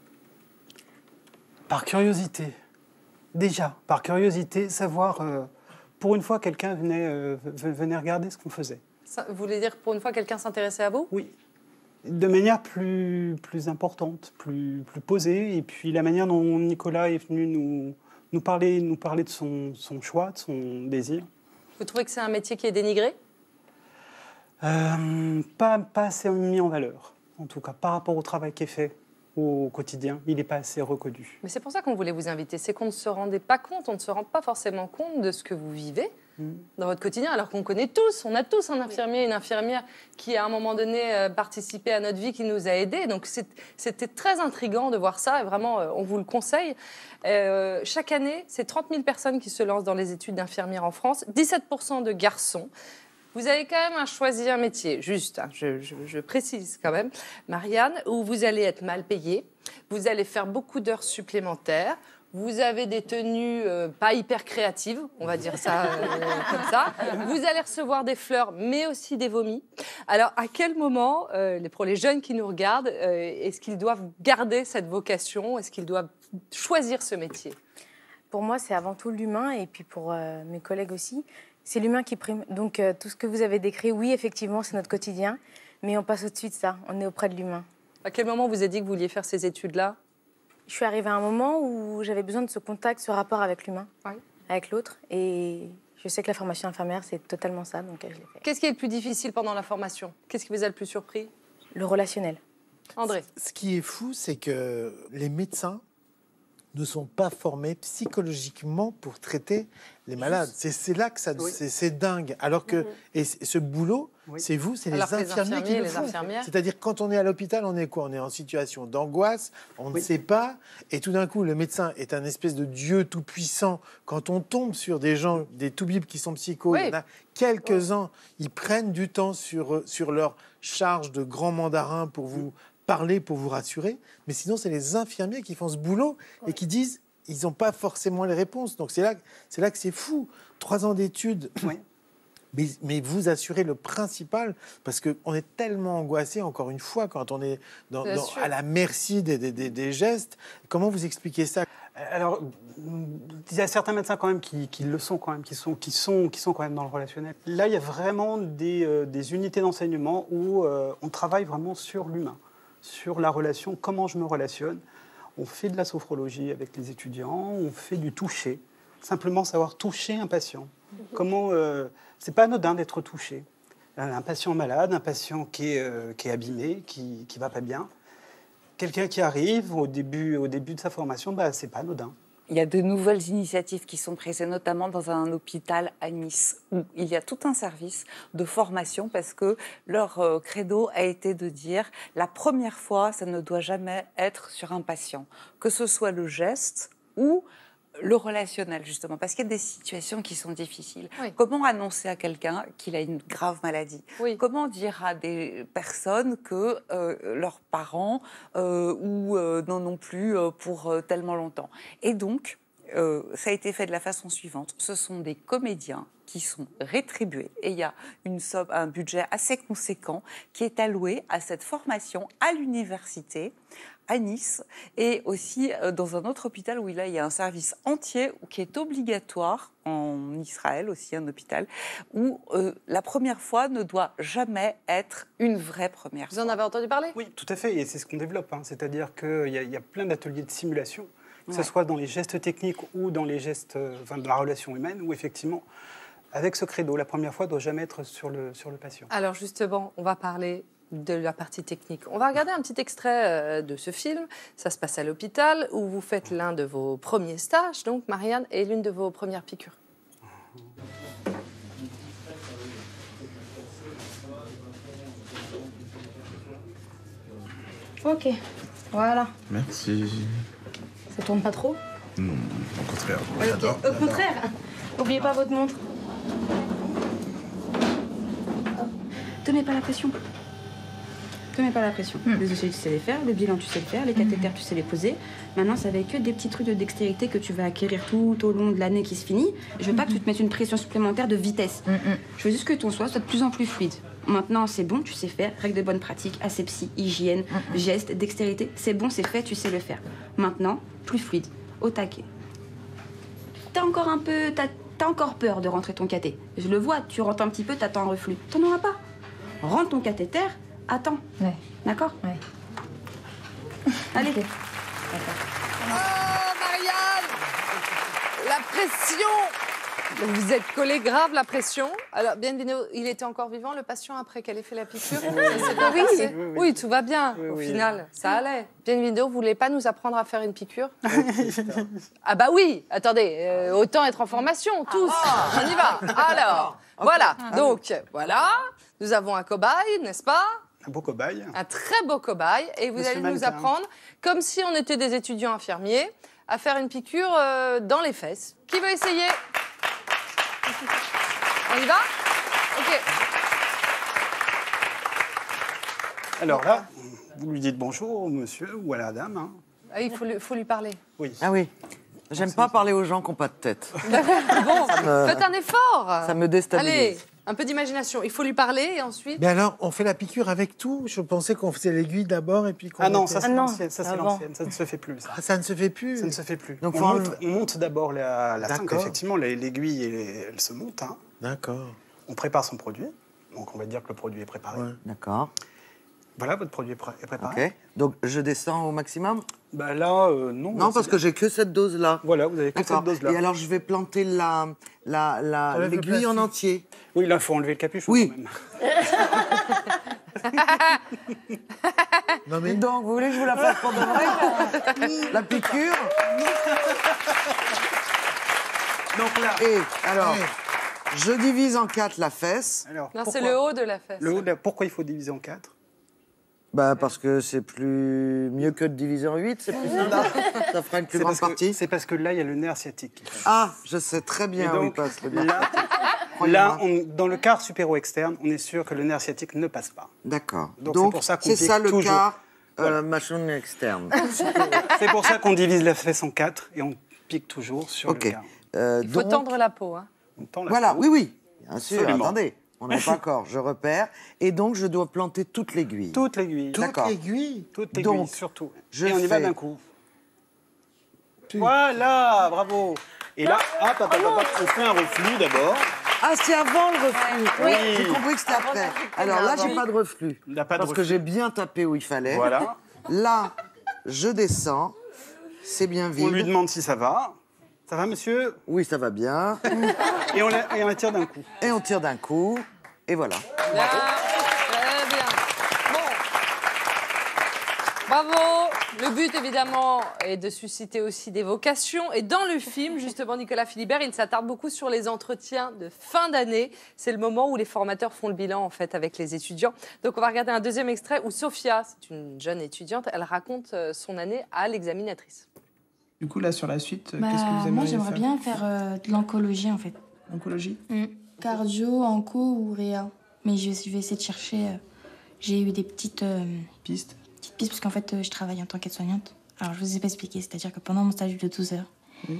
Par curiosité. Déjà, par curiosité, savoir, pour une fois, quelqu'un venait regarder ce qu'on faisait. Ça, vous voulez dire, pour une fois, quelqu'un s'intéressait à vous? Oui. De manière plus importante, plus posée. Et puis la manière dont Nicolas est venu nous parler de son choix, de son désir. Vous trouvez que c'est un métier qui est dénigré? Pas assez mis en valeur, en tout cas, par rapport au travail qui est fait au quotidien. Il n'est pas assez reconnu. Mais c'est pour ça qu'on voulait vous inviter. C'est qu'on ne se rendait pas compte, on ne se rend pas forcément compte de ce que vous vivez dans votre quotidien, alors qu'on connaît tous, on a tous un infirmier, une infirmière qui, à un moment donné, participé à notre vie, qui nous a aidés. Donc, c'était très intriguant de voir ça, et vraiment, on vous le conseille. Chaque année, c'est 30 000 personnes qui se lancent dans les études d'infirmière en France, 17% de garçons. Vous avez quand même à choisir un métier, juste, hein, je précise quand même, Marianne, où vous allez être mal payée, vous allez faire beaucoup d'heures supplémentaires, vous avez des tenues pas hyper créatives, on va dire ça comme ça. Vous allez recevoir des fleurs, mais aussi des vomis. Alors, à quel moment, pour les jeunes qui nous regardent, est-ce qu'ils doivent garder cette vocation? Est-ce qu'ils doivent choisir ce métier? Pour moi, c'est avant tout l'humain, et puis pour mes collègues aussi. C'est l'humain qui prime. Donc, tout ce que vous avez décrit, oui, effectivement, c'est notre quotidien, mais on passe au-dessus de ça. On est auprès de l'humain. À quel moment vous avez dit que vous vouliez faire ces études-là? Je suis arrivée à un moment où j'avais besoin de ce contact, ce rapport avec l'humain, avec l'autre. Et je sais que la formation infirmière, c'est totalement ça, donc je l'ai fait. Qu'est-ce qui est le plus difficile pendant la formation? Qu'est-ce qui vous a le plus surpris? Le relationnel. André? Ce qui est fou, c'est que les médecins ne sont pas formés psychologiquement pour traiter les malades. C'est là que ça, c'est dingue. Alors que et ce boulot, c'est vous, c'est les infirmiers qui le font. C'est-à-dire quand on est à l'hôpital, on est quoi? On est en situation d'angoisse, on ne sait pas, et tout d'un coup, le médecin est un espèce de dieu tout-puissant. Quand on tombe sur des gens, des toubibs qui sont psychos, il y en a quelques-uns, ils prennent du temps sur leur charge de grand mandarin pour vous parler, pour vous rassurer, mais sinon c'est les infirmiers qui font ce boulot et qui disent ils n'ont pas forcément les réponses. Donc c'est là que c'est fou. 3 ans d'études, mais vous assurez le principal, parce qu'on est tellement angoissé, encore une fois, quand on est à la merci des gestes. Comment vous expliquez ça? Alors, il y a certains médecins quand même qui le sont quand même, qui sont quand même dans le relationnel. Là, il y a vraiment des unités d'enseignement où on travaille vraiment sur l'humain, sur la relation, comment je me relationne. On fait de la sophrologie avec les étudiants, on fait du toucher, simplement savoir toucher un patient. Comment c'est pas anodin d'être touché. Un patient malade, un patient qui est abîmé, qui va pas bien. Quelqu'un qui arrive au début de sa formation, c'est pas anodin. Il y a de nouvelles initiatives qui sont prises, notamment dans un hôpital à Nice, où il y a tout un service de formation parce que leur credo a été de dire la première fois, ça ne doit jamais être sur un patient, que ce soit le geste ou le relationnel, justement, parce qu'il y a des situations qui sont difficiles. Comment annoncer à quelqu'un qu'il a une grave maladie? Comment dire à des personnes que leurs parents n'en ont plus pour tellement longtemps? Et donc, ça a été fait de la façon suivante. Ce sont des comédiens qui sont rétribués et il y a un budget assez conséquent qui est alloué à cette formation à l'université à Nice et aussi dans un autre hôpital où il y a un service entier qui est obligatoire en Israël, aussi un hôpital, où la première fois ne doit jamais être une vraie première fois. Vous en avez entendu parler? Oui, tout à fait, et c'est ce qu'on développe. C'est-à-dire qu'il y a plein d'ateliers de simulation, que ce soit dans les gestes techniques ou dans les gestes de la relation humaine, où effectivement, avec ce credo, la première fois ne doit jamais être sur le patient. Alors justement, on va parler de la partie technique. On va regarder un petit extrait de ce film. Ça se passe à l'hôpital où vous faites l'un de vos premiers stages, donc Marianne, et l'une de vos premières piqûres. Ok, voilà. Merci. Ça tourne pas trop? Au contraire, Ok, j'adore. au contraire, n'oubliez pas votre montre. Te mets pas la pression. Te mets pas la pression. Les dossiers, tu sais les faire, le bilan, tu sais le faire, les cathéters, tu sais les poser. Maintenant, ça va être que des petits trucs de dextérité que tu vas acquérir tout au long de l'année qui se finit. Je veux pas que tu te mettes une pression supplémentaire de vitesse. Je veux juste que ton soin soit de plus en plus fluide. Maintenant, c'est bon, tu sais faire, règles de bonne pratique, asepsie, hygiène, gestes, dextérité. C'est bon, c'est fait, tu sais le faire. Maintenant, plus fluide, au taquet. T'as encore peur de rentrer ton cathé. Je le vois, tu rentres un petit peu, t'attends un reflux. T'en auras pas. Rentre ton cathéter, attends. Ouais. D'accord? Ouais. Allez. Oh, Marianne! La pression! Vous êtes collé grave, la pression. Alors, Bienvenu, il était encore vivant, le patient, après qu'elle ait fait la piqûre? Ça s'est bien passé? Oui, tout va bien, au final. Ça allait. Bienvenu, vous voulez pas nous apprendre à faire une piqûre? Ah bah oui, attendez, autant être en formation, tous. On y va. Alors, voilà. Donc, voilà, nous avons un cobaye, n'est-ce pas? Un beau cobaye. Un très beau cobaye. Et vous allez nous apprendre, comme si on était des étudiants infirmiers, à faire une piqûre dans les fesses. Qui veut essayer? On y va? Ok. Alors là, vous lui dites bonjour au monsieur ou à la dame. Hein. Ah, il faut lui parler. Oui. Ah oui. J'aime pas parler aux gens qui n'ont pas de tête. Bon, faites un effort. Ça me déstabilise. Allez, un peu d'imagination. Il faut lui parler et ensuite... Mais alors, on fait la piqûre avec tout? Je pensais qu'on faisait l'aiguille d'abord et puis qu'on... Ah non, ça c'est l'ancienne, ça ne se fait plus. Ça. Ah, ça ne se fait plus? Ça ne se fait plus. Donc, on monte d'abord la cintre, effectivement, l'aiguille, elle se monte. Hein. D'accord. On prépare son produit, donc on va dire que le produit est préparé. Ouais. D'accord. Voilà, votre produit est préparé. Ok. Donc, je descends au maximum? Bah là, non. Non, parce que j'ai que cette dose-là. Voilà, vous avez que cette dose-là. Et alors, je vais planter l'aiguille en entier. Oui, là, il faut enlever le capuchon oui. quand même. Non mais... Donc, vous voulez que je vous la fasse pour de vrai? La piqûre? Donc là... Et alors, je divise en 4 la fesse. Alors, non, c'est le haut de la fesse. Pourquoi il faut diviser en 4? Bah parce que c'est mieux que de diviser en 8, c'est plus simple. Ça fera une plus grande partie. C'est parce que là, il y a le nerf sciatique. Ah, je sais très bien où il passe le nerf sciatique. Là, dans le quart supéro-externe, on est sûr que le nerf sciatique ne passe pas. D'accord. Donc c'est pour ça qu'on c'est ça le toujours. quart Voilà. machine externe. C'est pour ça qu'on divise la fesse en 4 et on pique toujours sur le quart. Il faut tendre la peau. Hein. Voilà, oui, bien sûr. Absolument. Attendez, on n'est pas encore. Je repère. Et donc, je dois planter toute l'aiguille. Toute l'aiguille. Toute l'aiguille. Toute l'aiguille, donc, surtout. Et on y va d'un coup. Voilà, bravo. Et là, on fait un reflux d'abord. Ah, c'est avant le reflux. Oui. J'ai compris que c'était après. Alors là, j'ai pas de reflux. Parce que j'ai bien tapé où il fallait. Voilà. Là, je descends. C'est bien vide. On lui demande si ça va. Ça va, monsieur? Oui, ça va bien. Et on la tire d'un coup. Et on tire d'un coup. Et voilà. Bien. Très bien. Bon. Bravo. Le but, évidemment, est de susciter aussi des vocations. Et dans le film, justement, Nicolas Philibert, il s'attarde beaucoup sur les entretiens de fin d'année. C'est le moment où les formateurs font le bilan, en fait, avec les étudiants. Donc, on va regarder un deuxième extrait où Sophia, c'est une jeune étudiante, elle raconte son année à l'examinatrice. Du coup, là, sur la suite, qu'est-ce que vous aimeriez faire? Moi, j'aimerais bien faire de l'oncologie, en fait. Oncologie? Cardio, onco ou réa. Mais je vais essayer de chercher... j'ai eu des petites... pistes? Petites pistes, parce qu'en fait, je travaille en tant qu'aide-soignante. Alors, je vous ai pas expliqué, c'est-à-dire que pendant mon stage de 12 heures,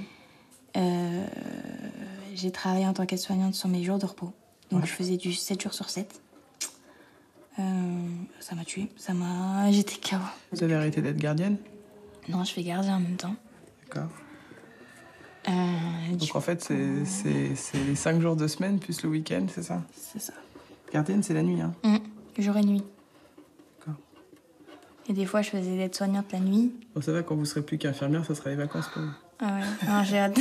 j'ai travaillé en tant qu'aide-soignante sur mes jours de repos. Donc, je faisais du 7 jours sur 7. Ça m'a tuée. J'étais KO. Vous avez arrêté d'être gardienne? Non, je fais gardien en même temps. D'accord. Donc en fait, c'est les 5 jours de semaine plus le week-end, c'est ça? C'est ça. Gardienne, c'est la nuit, hein? Jour et nuit. D'accord. Et des fois, je faisais l'aide-soignante la nuit. Bon, ça va, quand vous serez plus qu'infirmière, ça sera les vacances pour vous. Ah ouais, non, j'ai hâte.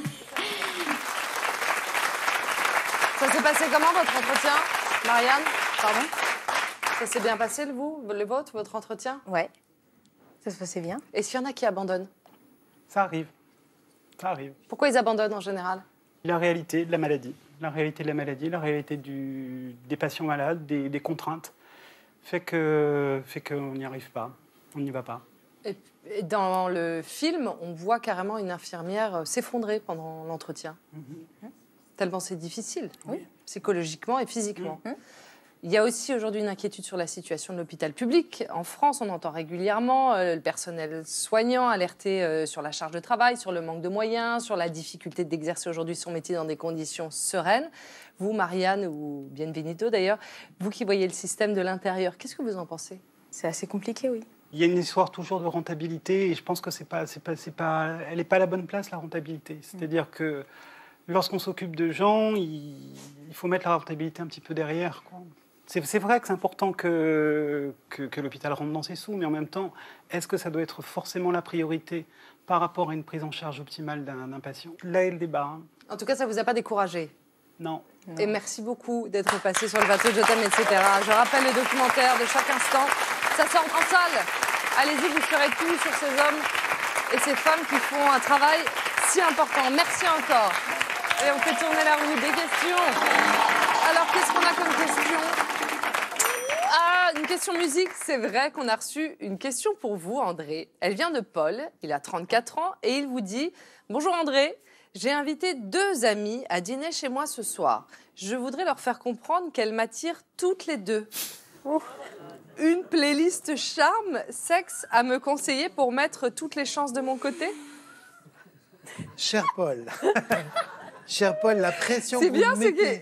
Ça s'est passé comment, votre entretien, Marianne? Pardon? Ça s'est bien passé, le vôtre, votre entretien? Ouais, ça se passait bien. Est-ce qu'il y en a qui abandonnent? Ça arrive. Ça arrive. Pourquoi ils abandonnent en général? La réalité de la maladie. La réalité de la maladie, la réalité des patients malades, des contraintes, fait qu'on n'y arrive pas, on n'y va pas. Et dans le film, on voit carrément une infirmière s'effondrer pendant l'entretien. Tellement c'est difficile, psychologiquement et physiquement. Il y a aussi aujourd'hui une inquiétude sur la situation de l'hôpital public. En France, on entend régulièrement le personnel soignant alerter sur la charge de travail, sur le manque de moyens, sur la difficulté d'exercer aujourd'hui son métier dans des conditions sereines. Vous, Marianne, ou Bienvenido d'ailleurs, vous qui voyez le système de l'intérieur, qu'est-ce que vous en pensez? C'est assez compliqué, oui. Il y a une histoire toujours de rentabilité et je pense que elle n'est pas à la bonne place, la rentabilité. C'est-à-dire que lorsqu'on s'occupe de gens, il faut mettre la rentabilité un petit peu derrière, quoi. C'est vrai que c'est important que l'hôpital rentre dans ses sous, mais en même temps, est-ce que ça doit être forcément la priorité par rapport à une prise en charge optimale d'un patient? Là est le débat. Hein. En tout cas, ça ne vous a pas découragé? Non. Et merci beaucoup d'être passé sur le bateau de Je t'aime, etc. Je rappelle le documentaire de chaque instant. Ça sort en salle. Allez-y, vous ferez tout sur ces hommes et ces femmes qui font un travail si important. Merci encore. Et on fait tourner la roue des questions. Alors, qu'est-ce qu'on a comme question? Ah, une question musique. C'est vrai qu'on a reçu une question pour vous, André. Elle vient de Paul. Il a 34 ans et il vous dit « Bonjour André, j'ai invité 2 amis à dîner chez moi ce soir. Je voudrais leur faire comprendre qu'elles m'attirent toutes les 2. Une playlist charme, sexe à me conseiller pour mettre toutes les chances de mon côté ?» Cher Paul, cher Paul, la pression c'est que bien, vous mettez...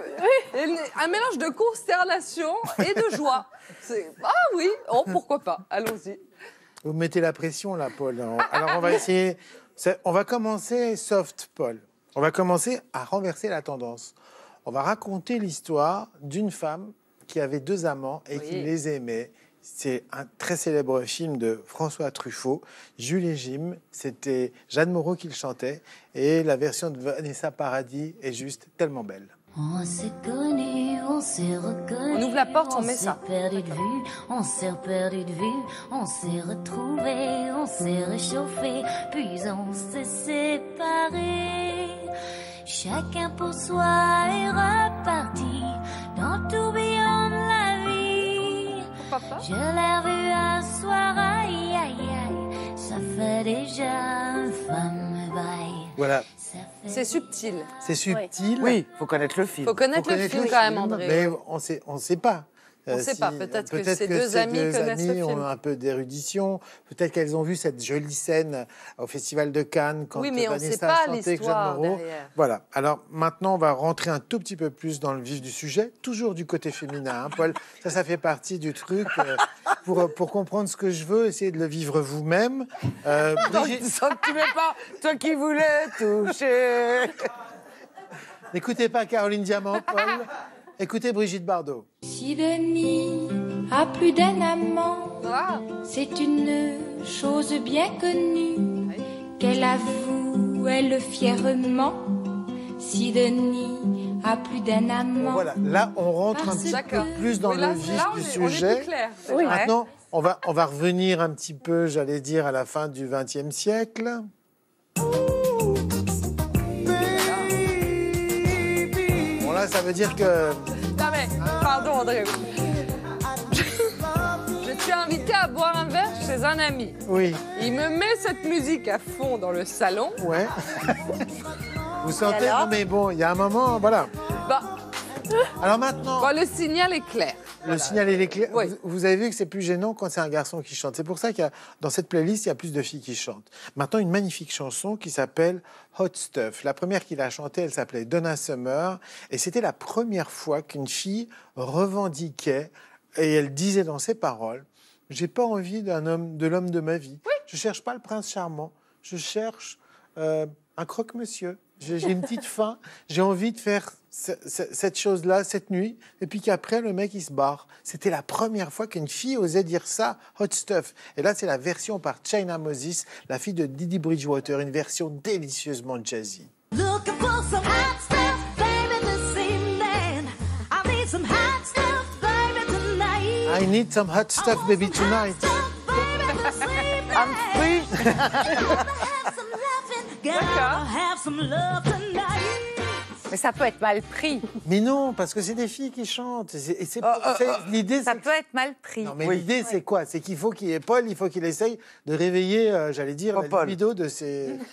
un mélange de consternation et de joie. Ah oui, oh, pourquoi pas, allons-y. Vous mettez la pression là, Paul. Alors on va essayer... On va commencer soft, Paul. On va commencer à renverser la tendance. On va raconter l'histoire d'une femme qui avait 2 amants et qui les aimait. C'est un très célèbre film de François Truffaut, Jules et Jim. C'était Jeanne Moreau qui le chantait. Et la version de Vanessa Paradis est juste tellement belle. On s'est connus, on s'est reconnus. On ouvre la porte, on met ça. On s'est perdu de vue, on s'est perdu de vue. On s'est retrouvés, on s'est réchauffés. Puis on s'est séparés. Chacun pour soi est reparti dans le tourbillon de la vie. Je l'ai vu un soir, aïe aïe aïe. Ça fait déjà un fameux bail. Voilà. C'est subtil. C'est subtil. Oui, il faut connaître le film. Il faut connaître le film quand même, André. Mais on ne sait pas. On ne sait pas. Peut-être que ces 2 amis connaissent le film. Ont un peu d'érudition. Peut-être qu'elles ont vu cette jolie scène au Festival de Cannes quand Vanessa a chanté avec Jeanne Moreau. Voilà. Alors maintenant, on va rentrer un tout petit peu plus dans le vif du sujet, toujours du côté féminin. Hein, Paul, ça fait partie du truc. Pour comprendre ce que je veux, essayez de le vivre vous-même. Brigitte... tu mets pas, toi qui voulais toucher. N'écoutez pas Caroline Diamant, Paul. Écoutez Brigitte Bardot. Si Denis a plus d'un amant, c'est une chose bien connue qu'elle avoue, elle fièrement. Si Denis a plus d'un amant. Voilà, là on rentre un petit peu plus dans le vif du sujet. Maintenant, on va revenir un petit peu, j'allais dire, à la fin du XXe siècle. Bon là, ça veut dire que... Non mais, pardon André. Je suis invitée à boire un verre chez un ami. Oui. Il me met cette musique à fond dans le salon. Ouais. Vous sentez? Non mais bon, il y a un moment, voilà. Alors maintenant... Bon, le signal est clair. Le signal est clair. Oui. Vous avez vu que c'est plus gênant quand c'est un garçon qui chante. C'est pour ça qu'il y a, dans cette playlist, il y a plus de filles qui chantent. Maintenant, une magnifique chanson qui s'appelle Hot Stuff. La première qu'il a chantée, elle s'appelait Donna Summer. Et c'était la première fois qu'une fille revendiquait, et elle disait dans ses paroles, « J'ai pas envie de l'homme de ma vie. Oui. Je cherche pas le prince charmant. Je cherche un croque-monsieur. J'ai une petite faim. J'ai envie de faire cette chose-là cette nuit. Et puis qu'après, le mec, il se barre. » C'était la première fois qu'une fille osait dire ça, Hot Stuff. Et là, c'est la version par China Moses, la fille de Didi Bridgewater, une version délicieusement jazzy. Looking for some hot stuff, baby, this evening. I need some hot stuff, baby, tonight. I need some hot stuff, baby, tonight. I'm free. Gotta have some love tonight. Mais ça peut être mal pris. Mais non, parce que c'est des filles qui chantent. L'idée, ça peut être mal pris. Non, mais l'idée, c'est quoi? C'est qu'il faut Paul, il faut qu'il essaye de réveiller, j'allais dire, la libido de ses... de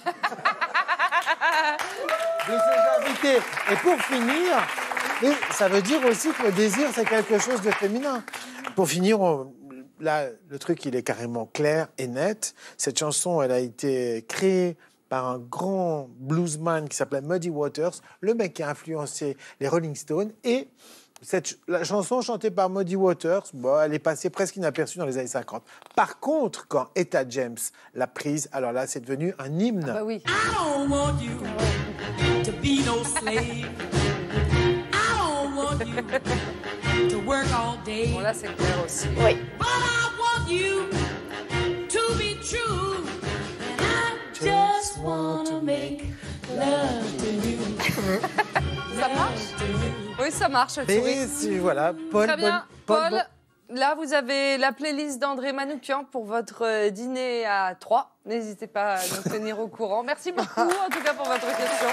ses invités. Et pour finir, ça veut dire aussi que le désir, c'est quelque chose de féminin. Pour finir, là, le truc, il est carrément clair et net. Cette chanson, elle a été créée par un grand bluesman qui s'appelait Muddy Waters, le mec qui a influencé les Rolling Stones. Et la chanson chantée par Muddy Waters, elle est passée presque inaperçue dans les années 50. Par contre, quand Etta James l'a prise, alors là, c'est devenu un hymne. Ah bah oui. I don't want you to be no slave. I don't want you to work all day. Bon, là, c'est clair aussi. Oui. But I want you to be true. Just wanna make love to you. Ça marche? Oui, ça marche. Mais voilà, Paul. Très bien. Paul, là, vous avez la playlist d'André Manoukian pour votre dîner à 3. N'hésitez pas à nous tenir au courant. Merci beaucoup, en tout cas, pour votre question.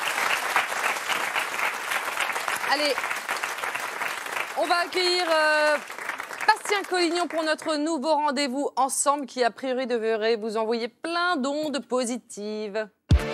Allez, on va accueillir Bastien Collignon pour notre nouveau rendez-vous ensemble qui, a priori, devrait vous envoyer plein d'ondes positives.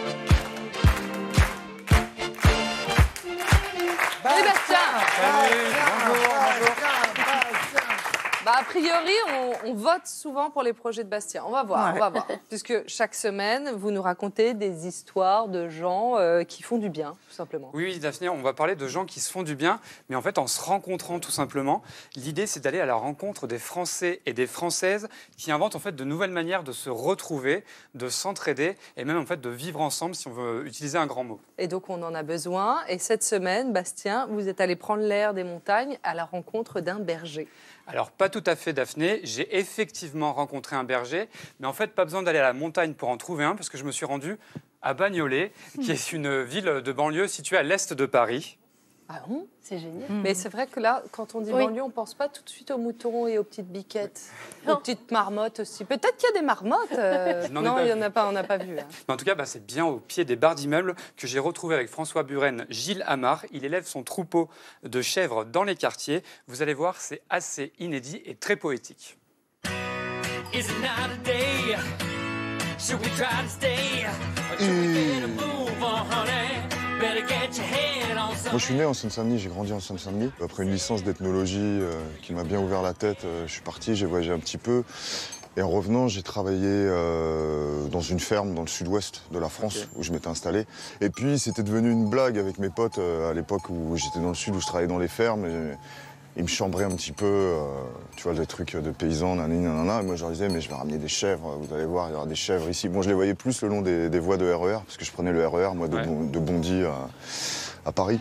Salut Bastien. Salut, bonjour. Bah, a priori, on vote souvent pour les projets de Bastien. On va voir, on va voir. Puisque chaque semaine, vous nous racontez des histoires de gens qui font du bien, tout simplement. Oui, Daphné, on va parler de gens qui se font du bien, mais en fait, en se rencontrant tout simplement. L'idée, c'est d'aller à la rencontre des Français et des Françaises qui inventent en fait de nouvelles manières de se retrouver, de s'entraider et même en fait de vivre ensemble, si on veut utiliser un grand mot. Et donc, on en a besoin. Et cette semaine, Bastien, vous êtes allé prendre l'air des montagnes à la rencontre d'un berger. Alors, pas tout à fait, Daphné. J'ai effectivement rencontré un berger, mais en fait, pas besoin d'aller à la montagne pour en trouver un, parce que je me suis rendu à Bagnolet, qui est une ville de banlieue située à l'est de Paris. Ah bon? C'est génial. Mais c'est vrai que là, quand on dit banlieue, on ne pense pas tout de suite aux moutons et aux petites biquettes, aux petites marmottes aussi. Peut-être qu'il y a des marmottes. Non, il n'y en a pas, on n'a pas vu. Hein. Mais en tout cas, c'est bien au pied des barres d'immeubles que j'ai retrouvé avec François Buren Gilles Amar. Il élève son troupeau de chèvres dans les quartiers. Vous allez voir, c'est assez inédit et très poétique. Is it not a day? Should we try to stay? Or should we get a move on, honey? Better get your head on something. Moi, je suis né en Seine-Saint-Denis, j'ai grandi en Seine-Saint-Denis. Après une licence d'ethnologie qui m'a bien ouvert la tête, je suis parti, j'ai voyagé un petit peu. Et en revenant, j'ai travaillé dans une ferme dans le sud-ouest de la France, où je m'étais installé. Et puis, c'était devenu une blague avec mes potes à l'époque où j'étais dans le sud, où je travaillais dans les fermes. Et ils me chambraient un petit peu, tu vois, des trucs de paysans, nanana. Et moi, je leur disais, mais je vais ramener des chèvres, vous allez voir, il y aura des chèvres ici. Bon, je les voyais plus le long des voies de RER, parce que je prenais le RER, moi, de Bondy à Paris.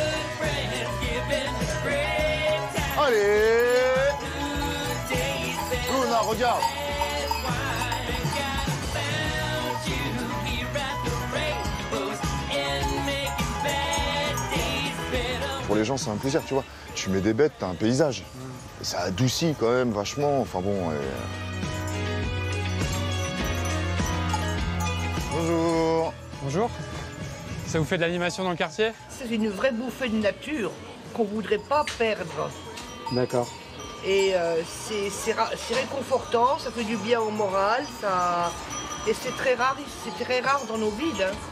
Allez! Luna, regarde! Pour les gens, c'est un plaisir, tu vois. Tu mets des bêtes, t'as un paysage. Et ça adoucit quand même vachement. Enfin bon. Bonjour. Bonjour. Ça vous fait de l'animation dans le quartier? C'est une vraie bouffée de nature qu'on voudrait pas perdre. D'accord. Et c'est réconfortant, ça fait du bien au moral, ça... et c'est très rare dans nos villes. Hein.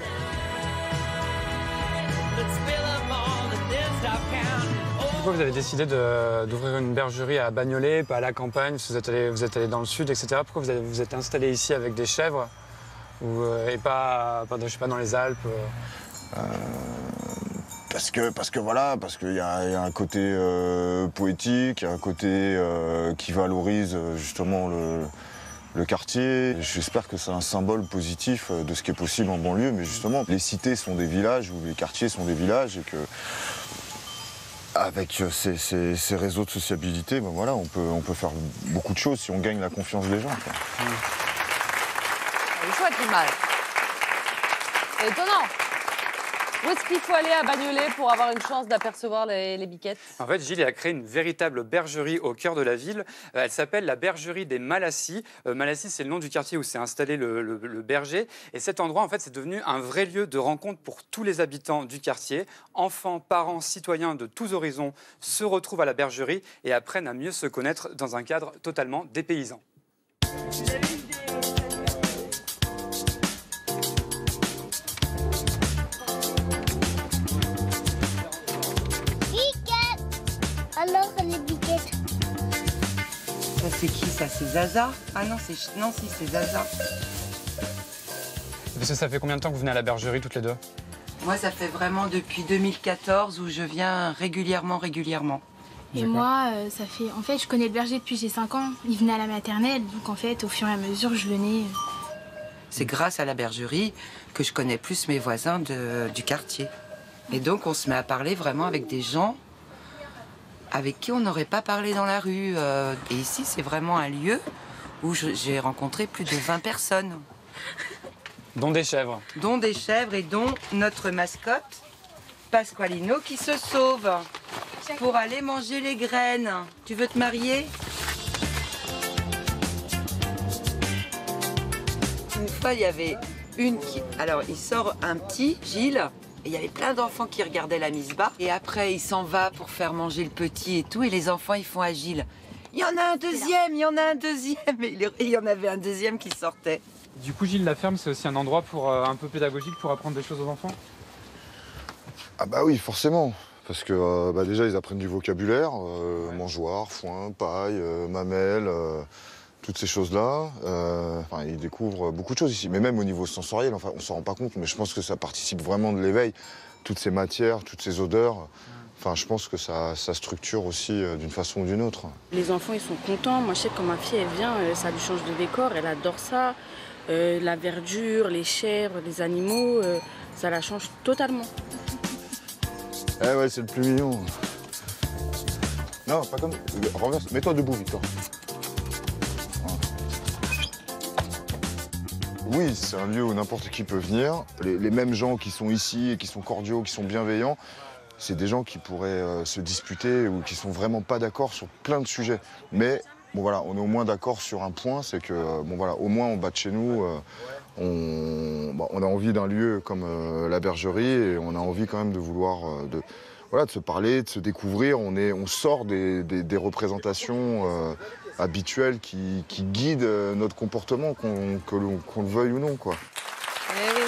Pourquoi vous avez décidé d'ouvrir une bergerie à Bagnolet, pas à la campagne? Vous êtes allé dans le sud, etc. Pourquoi vous êtes installé ici avec des chèvres et pas je sais pas, dans les Alpes Parce qu'il y a un côté poétique, il y a un côté qui valorise justement le quartier. J'espère que c'est un symbole positif de ce qui est possible en banlieue, mais justement, les cités sont des villages ou les quartiers sont des villages et que avec ces réseaux de sociabilité, ben voilà, on peut faire beaucoup de choses si on gagne la confiance des gens. Quoi. C'est chouette l'image. C'est étonnant. Où est-ce qu'il faut aller à Bagnolet pour avoir une chance d'apercevoir les biquettes? En fait, Gilles a créé une véritable bergerie au cœur de la ville. Elle s'appelle la bergerie des Malassis. Malassis, c'est le nom du quartier où s'est installé le berger. Et cet endroit, en fait, c'est devenu un vrai lieu de rencontre pour tous les habitants du quartier. Enfants, parents, citoyens de tous horizons se retrouvent à la bergerie et apprennent à mieux se connaître dans un cadre totalement dépaysant. Alors, les biquettes. Ça, c'est qui, ça? C'est Zaza? Ah non, c'est Zaza. Parce que ça fait combien de temps que vous venez à la bergerie toutes les deux? Moi, ça fait vraiment depuis 2014 où je viens régulièrement. Et moi, ça fait... En fait, je connais le berger depuis j'ai 5 ans. Il venait à la maternelle, donc en fait, au fur et à mesure, je venais... C'est grâce à la bergerie que je connais plus mes voisins du quartier. Et donc, on se met à parler vraiment avec des gens avec qui on n'aurait pas parlé dans la rue. Et ici, c'est vraiment un lieu où j'ai rencontré plus de 20 personnes. Dont des chèvres. Dont des chèvres et dont notre mascotte, Pasqualino, qui se sauve pour aller manger les graines. Tu veux te marier? Une fois, il y avait une qui... Alors, il sort un petit, Gilles, et il y avait plein d'enfants qui regardaient la misbah. Et après, il s'en va pour faire manger le petit et tout, et les enfants, ils font à Gilles. Il y en a un deuxième, il y en a un deuxième. Et il y en avait un deuxième qui sortait. Du coup, Gilles, la ferme, c'est aussi un endroit pour, un peu pédagogique pour apprendre des choses aux enfants? Ah bah oui, forcément. Parce que déjà, ils apprennent du vocabulaire, mangeoire, foin, paille, mamelle, toutes ces choses-là. Ils découvrent beaucoup de choses ici. Mais même au niveau sensoriel, enfin, on s'en rend pas compte, mais je pense que ça participe vraiment de l'éveil. Toutes ces matières, toutes ces odeurs. Enfin, je pense que ça structure aussi d'une façon ou d'une autre. Les enfants, ils sont contents. Moi, je sais que quand ma fille, elle vient, ça lui change de décor, elle adore ça. La verdure, les chèvres, les animaux, ça la change totalement. Eh ouais, c'est le plus mignon. Non, pas comme... Renverse. Mets-toi debout, Victor. Oui, c'est un lieu où n'importe qui peut venir. Les mêmes gens qui sont ici et qui sont cordiaux, qui sont bienveillants, c'est des gens qui pourraient se disputer ou qui sont vraiment pas d'accord sur plein de sujets. Mais bon voilà, on est au moins d'accord sur un point, c'est que bon voilà, au moins en bas de chez nous, on a envie d'un lieu comme la bergerie et on a envie quand même de vouloir de se parler, de se découvrir. On sort des représentations habituelles qui guident notre comportement, qu'on le veuille ou non, quoi. Eh oui.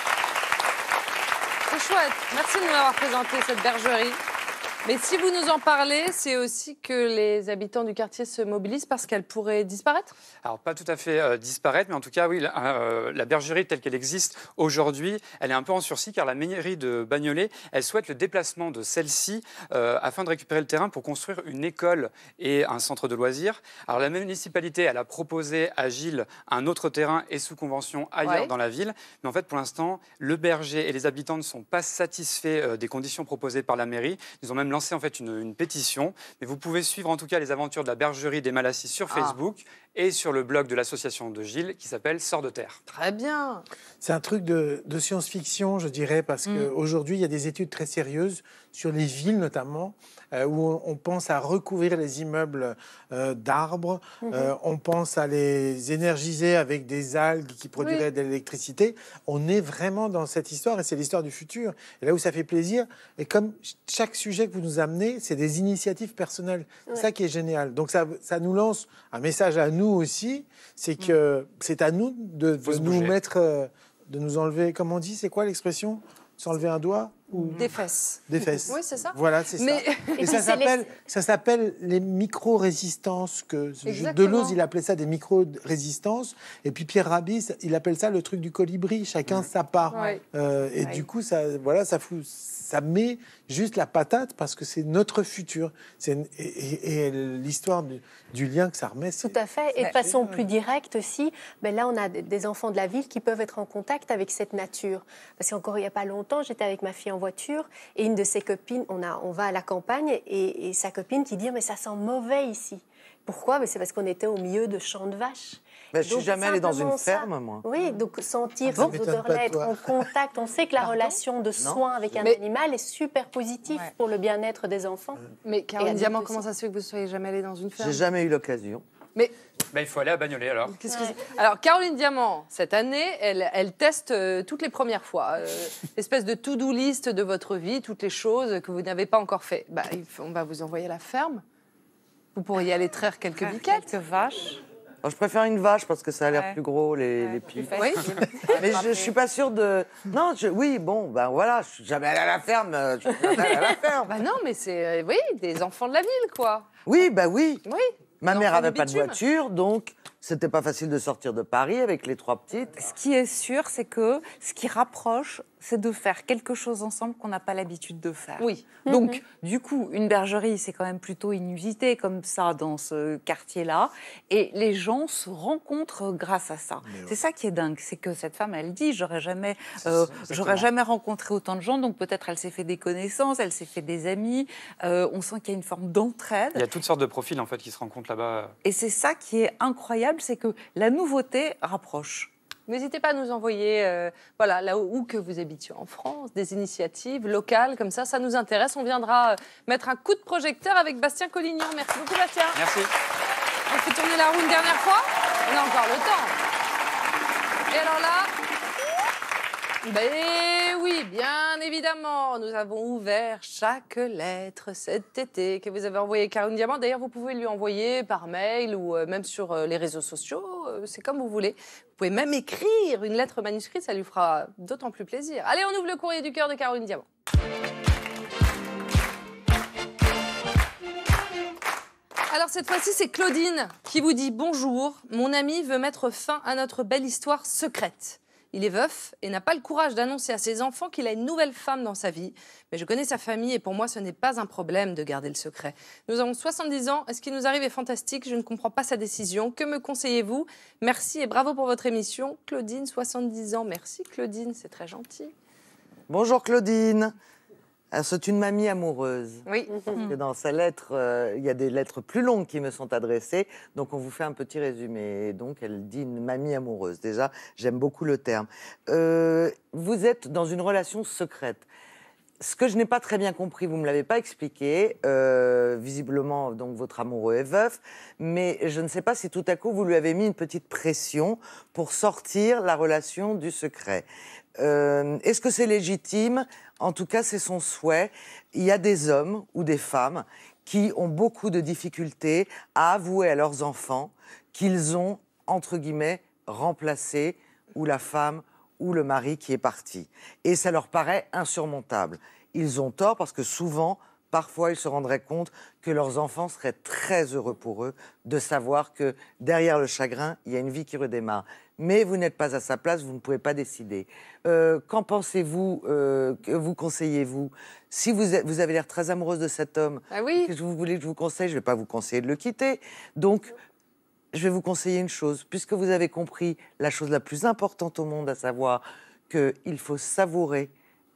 C'est chouette. Merci de nous avoir présenté cette bergerie. Mais si vous nous en parlez, c'est aussi que les habitants du quartier se mobilisent parce qu'elle pourrait disparaître? Alors, pas tout à fait disparaître, mais en tout cas, oui, la bergerie telle qu'elle existe aujourd'hui, elle est un peu en sursis car la mairie de Bagnolet, elle souhaite le déplacement de celle-ci afin de récupérer le terrain pour construire une école et un centre de loisirs. Alors, la municipalité, elle a proposé à Gilles un autre terrain et sous convention ailleurs dans la ville. Mais en fait, pour l'instant, le berger et les habitants ne sont pas satisfaits des conditions proposées par la mairie. Ils ont même lancé en fait une pétition. Mais vous pouvez suivre en tout cas les aventures de la bergerie des Malassis sur Facebook et sur le blog de l'association de Gilles qui s'appelle Sort de terre. Très bien. C'est un truc de science-fiction, je dirais, parce qu'aujourd'hui, il y a des études très sérieuses sur les villes notamment, où on pense à recouvrir les immeubles d'arbres, on pense à les énergiser avec des algues qui produiraient de l'électricité. On est vraiment dans cette histoire et c'est l'histoire du futur. Et là où ça fait plaisir, et comme chaque sujet que vous nous amenez, c'est des initiatives personnelles. C'est ça qui est génial. Donc ça nous lance un message à nous aussi, c'est que c'est à nous de nous mettre, de nous enlever, comme on dit, c'est quoi l'expression? S'enlever un doigt ou... Des fesses. Des fesses. Oui, c'est ça. Voilà, c'est ça. Et ça s'appelle les micro-résistances. Deleuze, il appelait ça des micro-résistances. Et puis Pierre Rabhi, il appelle ça le truc du colibri. Chacun sa part. Et du coup, ça met juste la patate parce que c'est notre futur. Et l'histoire du lien que ça remet. Tout à fait. Et de façon plus directe aussi, là, on a des enfants de la ville qui peuvent être en contact avec cette nature. Parce qu'encore il n'y a pas longtemps, j'étais avec ma fille en en voiture et une de ses copines, on va à la campagne et sa copine qui dit « mais ça sent mauvais ici ». Pourquoi? C'est parce qu'on était au milieu de champs de vaches. Je ne suis jamais allée dans une ferme, moi. Oui, donc sentir ces odeurs-là, être en contact. On sait que la relation de soins avec un animal est super positive pour le bien-être des enfants. Mais Caroline Diamant, comment ça se fait que vous ne soyez jamais allée dans une ferme? J'ai jamais eu l'occasion. Mais il faut aller à Bagnolet alors. Alors Caroline Diamant, cette année, elle teste toutes les premières fois. Espèce de to-do list de votre vie, toutes les choses que vous n'avez pas encore fait. On va vous envoyer à la ferme. Vous pourriez aller traire quelques biquettes. Quelques vaches. Alors, je préfère une vache parce que ça a l'air plus gros, les pieds. Oui. Mais je ne suis pas sûre de... Non, oui, bon, ben voilà, je suis jamais allée à la ferme. Je suis jamais allée à la ferme. Non, mais c'est, des enfants de la ville, quoi. Oui, oui. Oui. Ma mère n'avait pas de voiture, donc c'était pas facile de sortir de Paris avec les 3 petites. Ce qui est sûr, c'est que ce qui rapproche, c'est de faire quelque chose ensemble qu'on n'a pas l'habitude de faire. Oui. Donc, du coup, une bergerie, c'est quand même plutôt inusité comme ça dans ce quartier-là. Et les gens se rencontrent grâce à ça. C'est ça qui est dingue. C'est que cette femme, elle dit, j'aurais jamais rencontré autant de gens. Donc, peut-être elle s'est fait des connaissances, elle s'est fait des amis. On sent qu'il y a une forme d'entraide. Il y a toutes sortes de profils, en fait, qui se rencontrent là-bas. Et c'est ça qui est incroyable, c'est que la nouveauté rapproche. N'hésitez pas à nous envoyer, là où que vous habitiez en France, des initiatives locales comme ça nous intéresse. On viendra mettre un coup de projecteur avec Bastien Collignon. Merci beaucoup, Bastien. Merci. On fait tourner la roue une dernière fois. On a encore le temps. Et alors là, oui, bien évidemment, nous avons ouvert chaque lettre cet été que vous avez envoyée Caroline Diamant. D'ailleurs, vous pouvez lui envoyer par mail ou même sur les réseaux sociaux, c'est comme vous voulez. Vous pouvez même écrire une lettre manuscrite, ça lui fera d'autant plus plaisir. Allez, on ouvre le courrier du cœur de Caroline Diamant. Alors cette fois-ci, c'est Claudine qui vous dit « Bonjour, mon ami veut mettre fin à notre belle histoire secrète. Il est veuf et n'a pas le courage d'annoncer à ses enfants qu'il a une nouvelle femme dans sa vie. Mais je connais sa famille et pour moi, ce n'est pas un problème de garder le secret. Nous avons 70 ans et ce qui nous arrive est fantastique. Je ne comprends pas sa décision. Que me conseillez-vous? Merci et bravo pour votre émission. Claudine, 70 ans. Merci Claudine, c'est très gentil. Bonjour Claudine. C'est une mamie amoureuse. Oui. Parce que dans sa lettre, il y a des lettres plus longues qui me sont adressées. Donc, on vous fait un petit résumé. Et donc, elle dit une mamie amoureuse. Déjà, j'aime beaucoup le terme. Vous êtes dans une relation secrète. Ce que je n'ai pas très bien compris, vous ne me l'avez pas expliqué. Visiblement, donc, votre amoureux est veuf. Mais je ne sais pas si tout à coup, vous lui avez mis une petite pression pour sortir la relation du secret. Est-ce que c'est légitime? En tout cas, c'est son souhait. Il y a des hommes ou des femmes qui ont beaucoup de difficultés à avouer à leurs enfants qu'ils ont, entre guillemets, remplacé ou la femme ou le mari qui est parti. Et ça leur paraît insurmontable. Ils ont tort parce que souvent, parfois, ils se rendraient compte que leurs enfants seraient très heureux pour eux de savoir que derrière le chagrin, il y a une vie qui redémarre. Mais vous n'êtes pas à sa place, vous ne pouvez pas décider. Qu'en pensez-vous? Que vous conseillez-vous? Si vous avez l'air très amoureuse de cet homme, que vous voulez que je vous conseille, je ne vais pas vous conseiller de le quitter. Donc, je vais vous conseiller une chose. Puisque vous avez compris la chose la plus importante au monde, à savoir qu'il faut savourer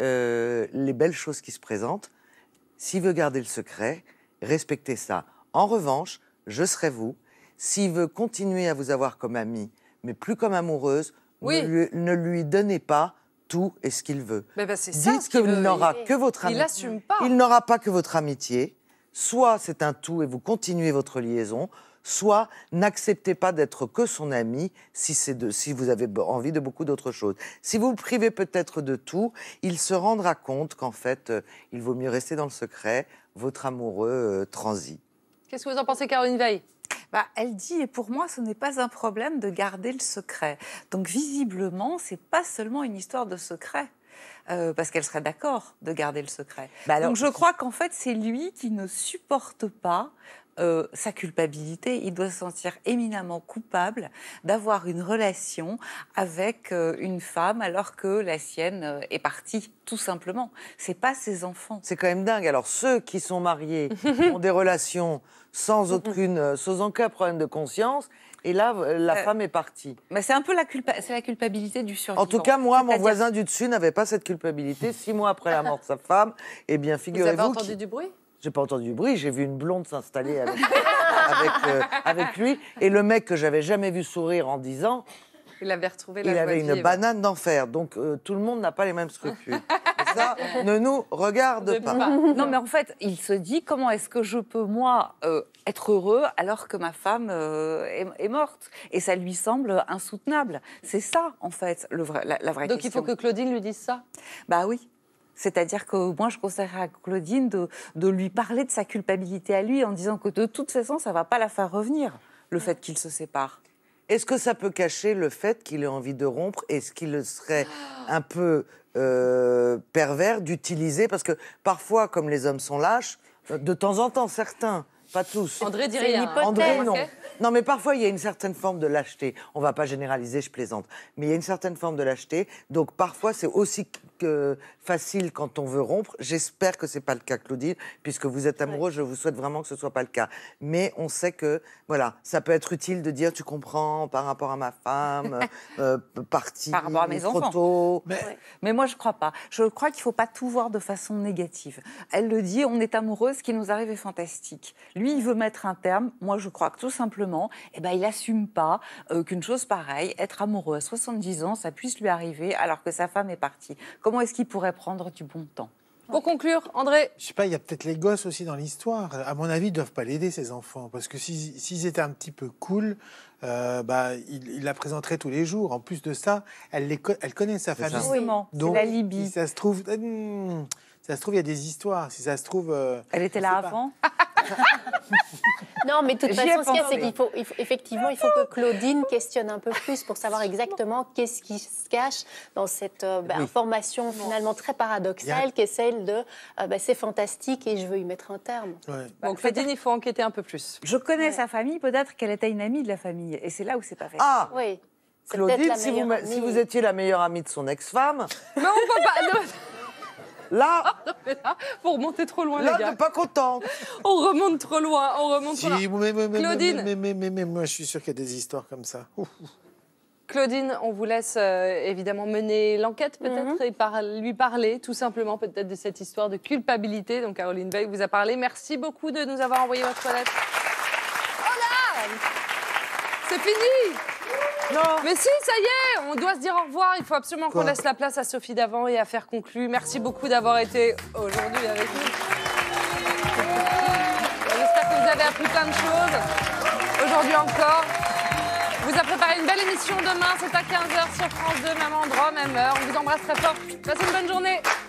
les belles choses qui se présentent. S'il veut garder le secret, respectez ça. En revanche, je serai vous. S'il veut continuer à vous avoir comme amie, mais plus comme amoureuse, ne lui donnez pas tout et ce qu'il veut. Dites qu'il n'aura que votre amitié. Il n'assume pas. Il n'aura pas que votre amitié. Soit c'est un tout et vous continuez votre liaison, soit n'acceptez pas d'être que son ami si vous avez envie de beaucoup d'autres choses. Si vous le privez peut-être de tout, il se rendra compte qu'en fait, il vaut mieux rester dans le secret. Votre amoureux transit. Qu'est-ce que vous en pensez, Caroline Veil? Elle dit, et pour moi, ce n'est pas un problème de garder le secret. Donc, visiblement, ce n'est pas seulement une histoire de secret. Parce qu'elle serait d'accord de garder le secret. Donc, je crois qu'en fait, c'est lui qui ne supporte pas sa culpabilité. Il doit se sentir éminemment coupable d'avoir une relation avec une femme alors que la sienne est partie, tout simplement. C'est pas ses enfants. C'est quand même dingue. Alors, ceux qui sont mariés ont des relations sans aucun problème de conscience, et là, la femme est partie. Mais c'est un peu la culpabilité du survivant. En tout cas, moi, mon voisin du dessus n'avait pas cette culpabilité. culpabilité 6 mois après la mort de sa femme. Eh bien, Vous figurez-vous. avez entendu du bruit? J'ai pas entendu du bruit, j'ai vu une blonde s'installer avec lui. Et le mec que j'avais jamais vu sourire en 10 ans, il avait retrouvé il avait une banane d'enfer. Donc tout le monde n'a pas les mêmes scrupules. Et ça ne nous regarde pas. Non, mais en fait, il se dit comment est-ce que je peux, moi, être heureux alors que ma femme est morte. Et ça lui semble insoutenable. C'est ça, en fait, la vraie question. Donc il faut que Claudine lui dise ça? Bah oui. C'est-à-dire que moi, je conseillerais à Claudine de lui parler de sa culpabilité à lui en disant que de toute façon, ça ne va pas la faire revenir, le fait qu'il se sépare. Est-ce que ça peut cacher le fait qu'il ait envie de rompre? Est-ce qu'il serait un peu pervers d'utiliser? Parce que parfois, comme les hommes sont lâches, de temps en temps, certains, pas tous. André dit rien. André, non. Non, mais parfois, il y a une certaine forme de lâcheté. On ne va pas généraliser, je plaisante. Mais il y a une certaine forme de lâcheté. Donc, parfois, c'est aussi facile quand on veut rompre. J'espère que ce n'est pas le cas, Claudine. Puisque vous êtes amoureux, je vous souhaite vraiment que ce ne soit pas le cas. Mais on sait que, voilà, ça peut être utile de dire, tu comprends, par rapport à ma femme, partie par rapport à mes trop enfants. tôt. Mais moi, je ne crois pas. Je crois qu'il ne faut pas tout voir de façon négative. Elle le dit, on est amoureux, ce qui nous arrive est fantastique. Lui, il veut mettre un terme. Moi, je crois que tout simplement, il n'assume pas qu'une chose pareille, être amoureux à 70 ans, ça puisse lui arriver alors que sa femme est partie. Comment est-ce qu'il pourrait prendre du bon temps? Pour conclure, André. Je sais pas, il y a peut-être les gosses aussi dans l'histoire. À mon avis, ils ne doivent pas l'aider, ces enfants. Parce que s'ils étaient un petit peu cool, il la présenterait tous les jours. En plus de ça, elle connaît sa famille. Justement, c'est la Libye. Si ça se trouve, il y a des histoires. Si ça se trouve... Elle était là avant. Non, mais de toute façon, ce qu'il y a, c'est qu'il faut que Claudine questionne un peu plus pour savoir exactement qu'est-ce qui se cache dans cette information finalement très paradoxale qui est celle de c'est fantastique et je veux y mettre un terme. Ouais. Donc Claudine, il faut enquêter un peu plus. Je connais sa famille, peut-être qu'elle était une amie de la famille. Et c'est là où c'est pas fait. Ah oui. Claudine, si vous étiez la meilleure amie de son ex-femme... Mais on peut pas... Là, vous remontez trop loin, là, les gars. t'es pas content. On remonte trop loin, Claudine. Mais moi, je suis sûr qu'il y a des histoires comme ça. Claudine, on vous laisse évidemment mener l'enquête peut-être et lui parler tout simplement peut-être de cette histoire de culpabilité dont Caroline Bay vous a parlé. Merci beaucoup de nous avoir envoyé votre toilette. Oh là, c'est fini. Non. Mais si, ça y est, on doit se dire au revoir. Il faut absolument qu'on laisse la place à Sophie Davant et à Faire Conclu. Merci beaucoup d'avoir été aujourd'hui avec nous. J'espère que vous avez appris plein de choses. Aujourd'hui encore. On vous a préparé une belle émission demain. C'est à 15h sur France 2, même endroit, même heure. On vous embrasse très fort. Passez une bonne journée.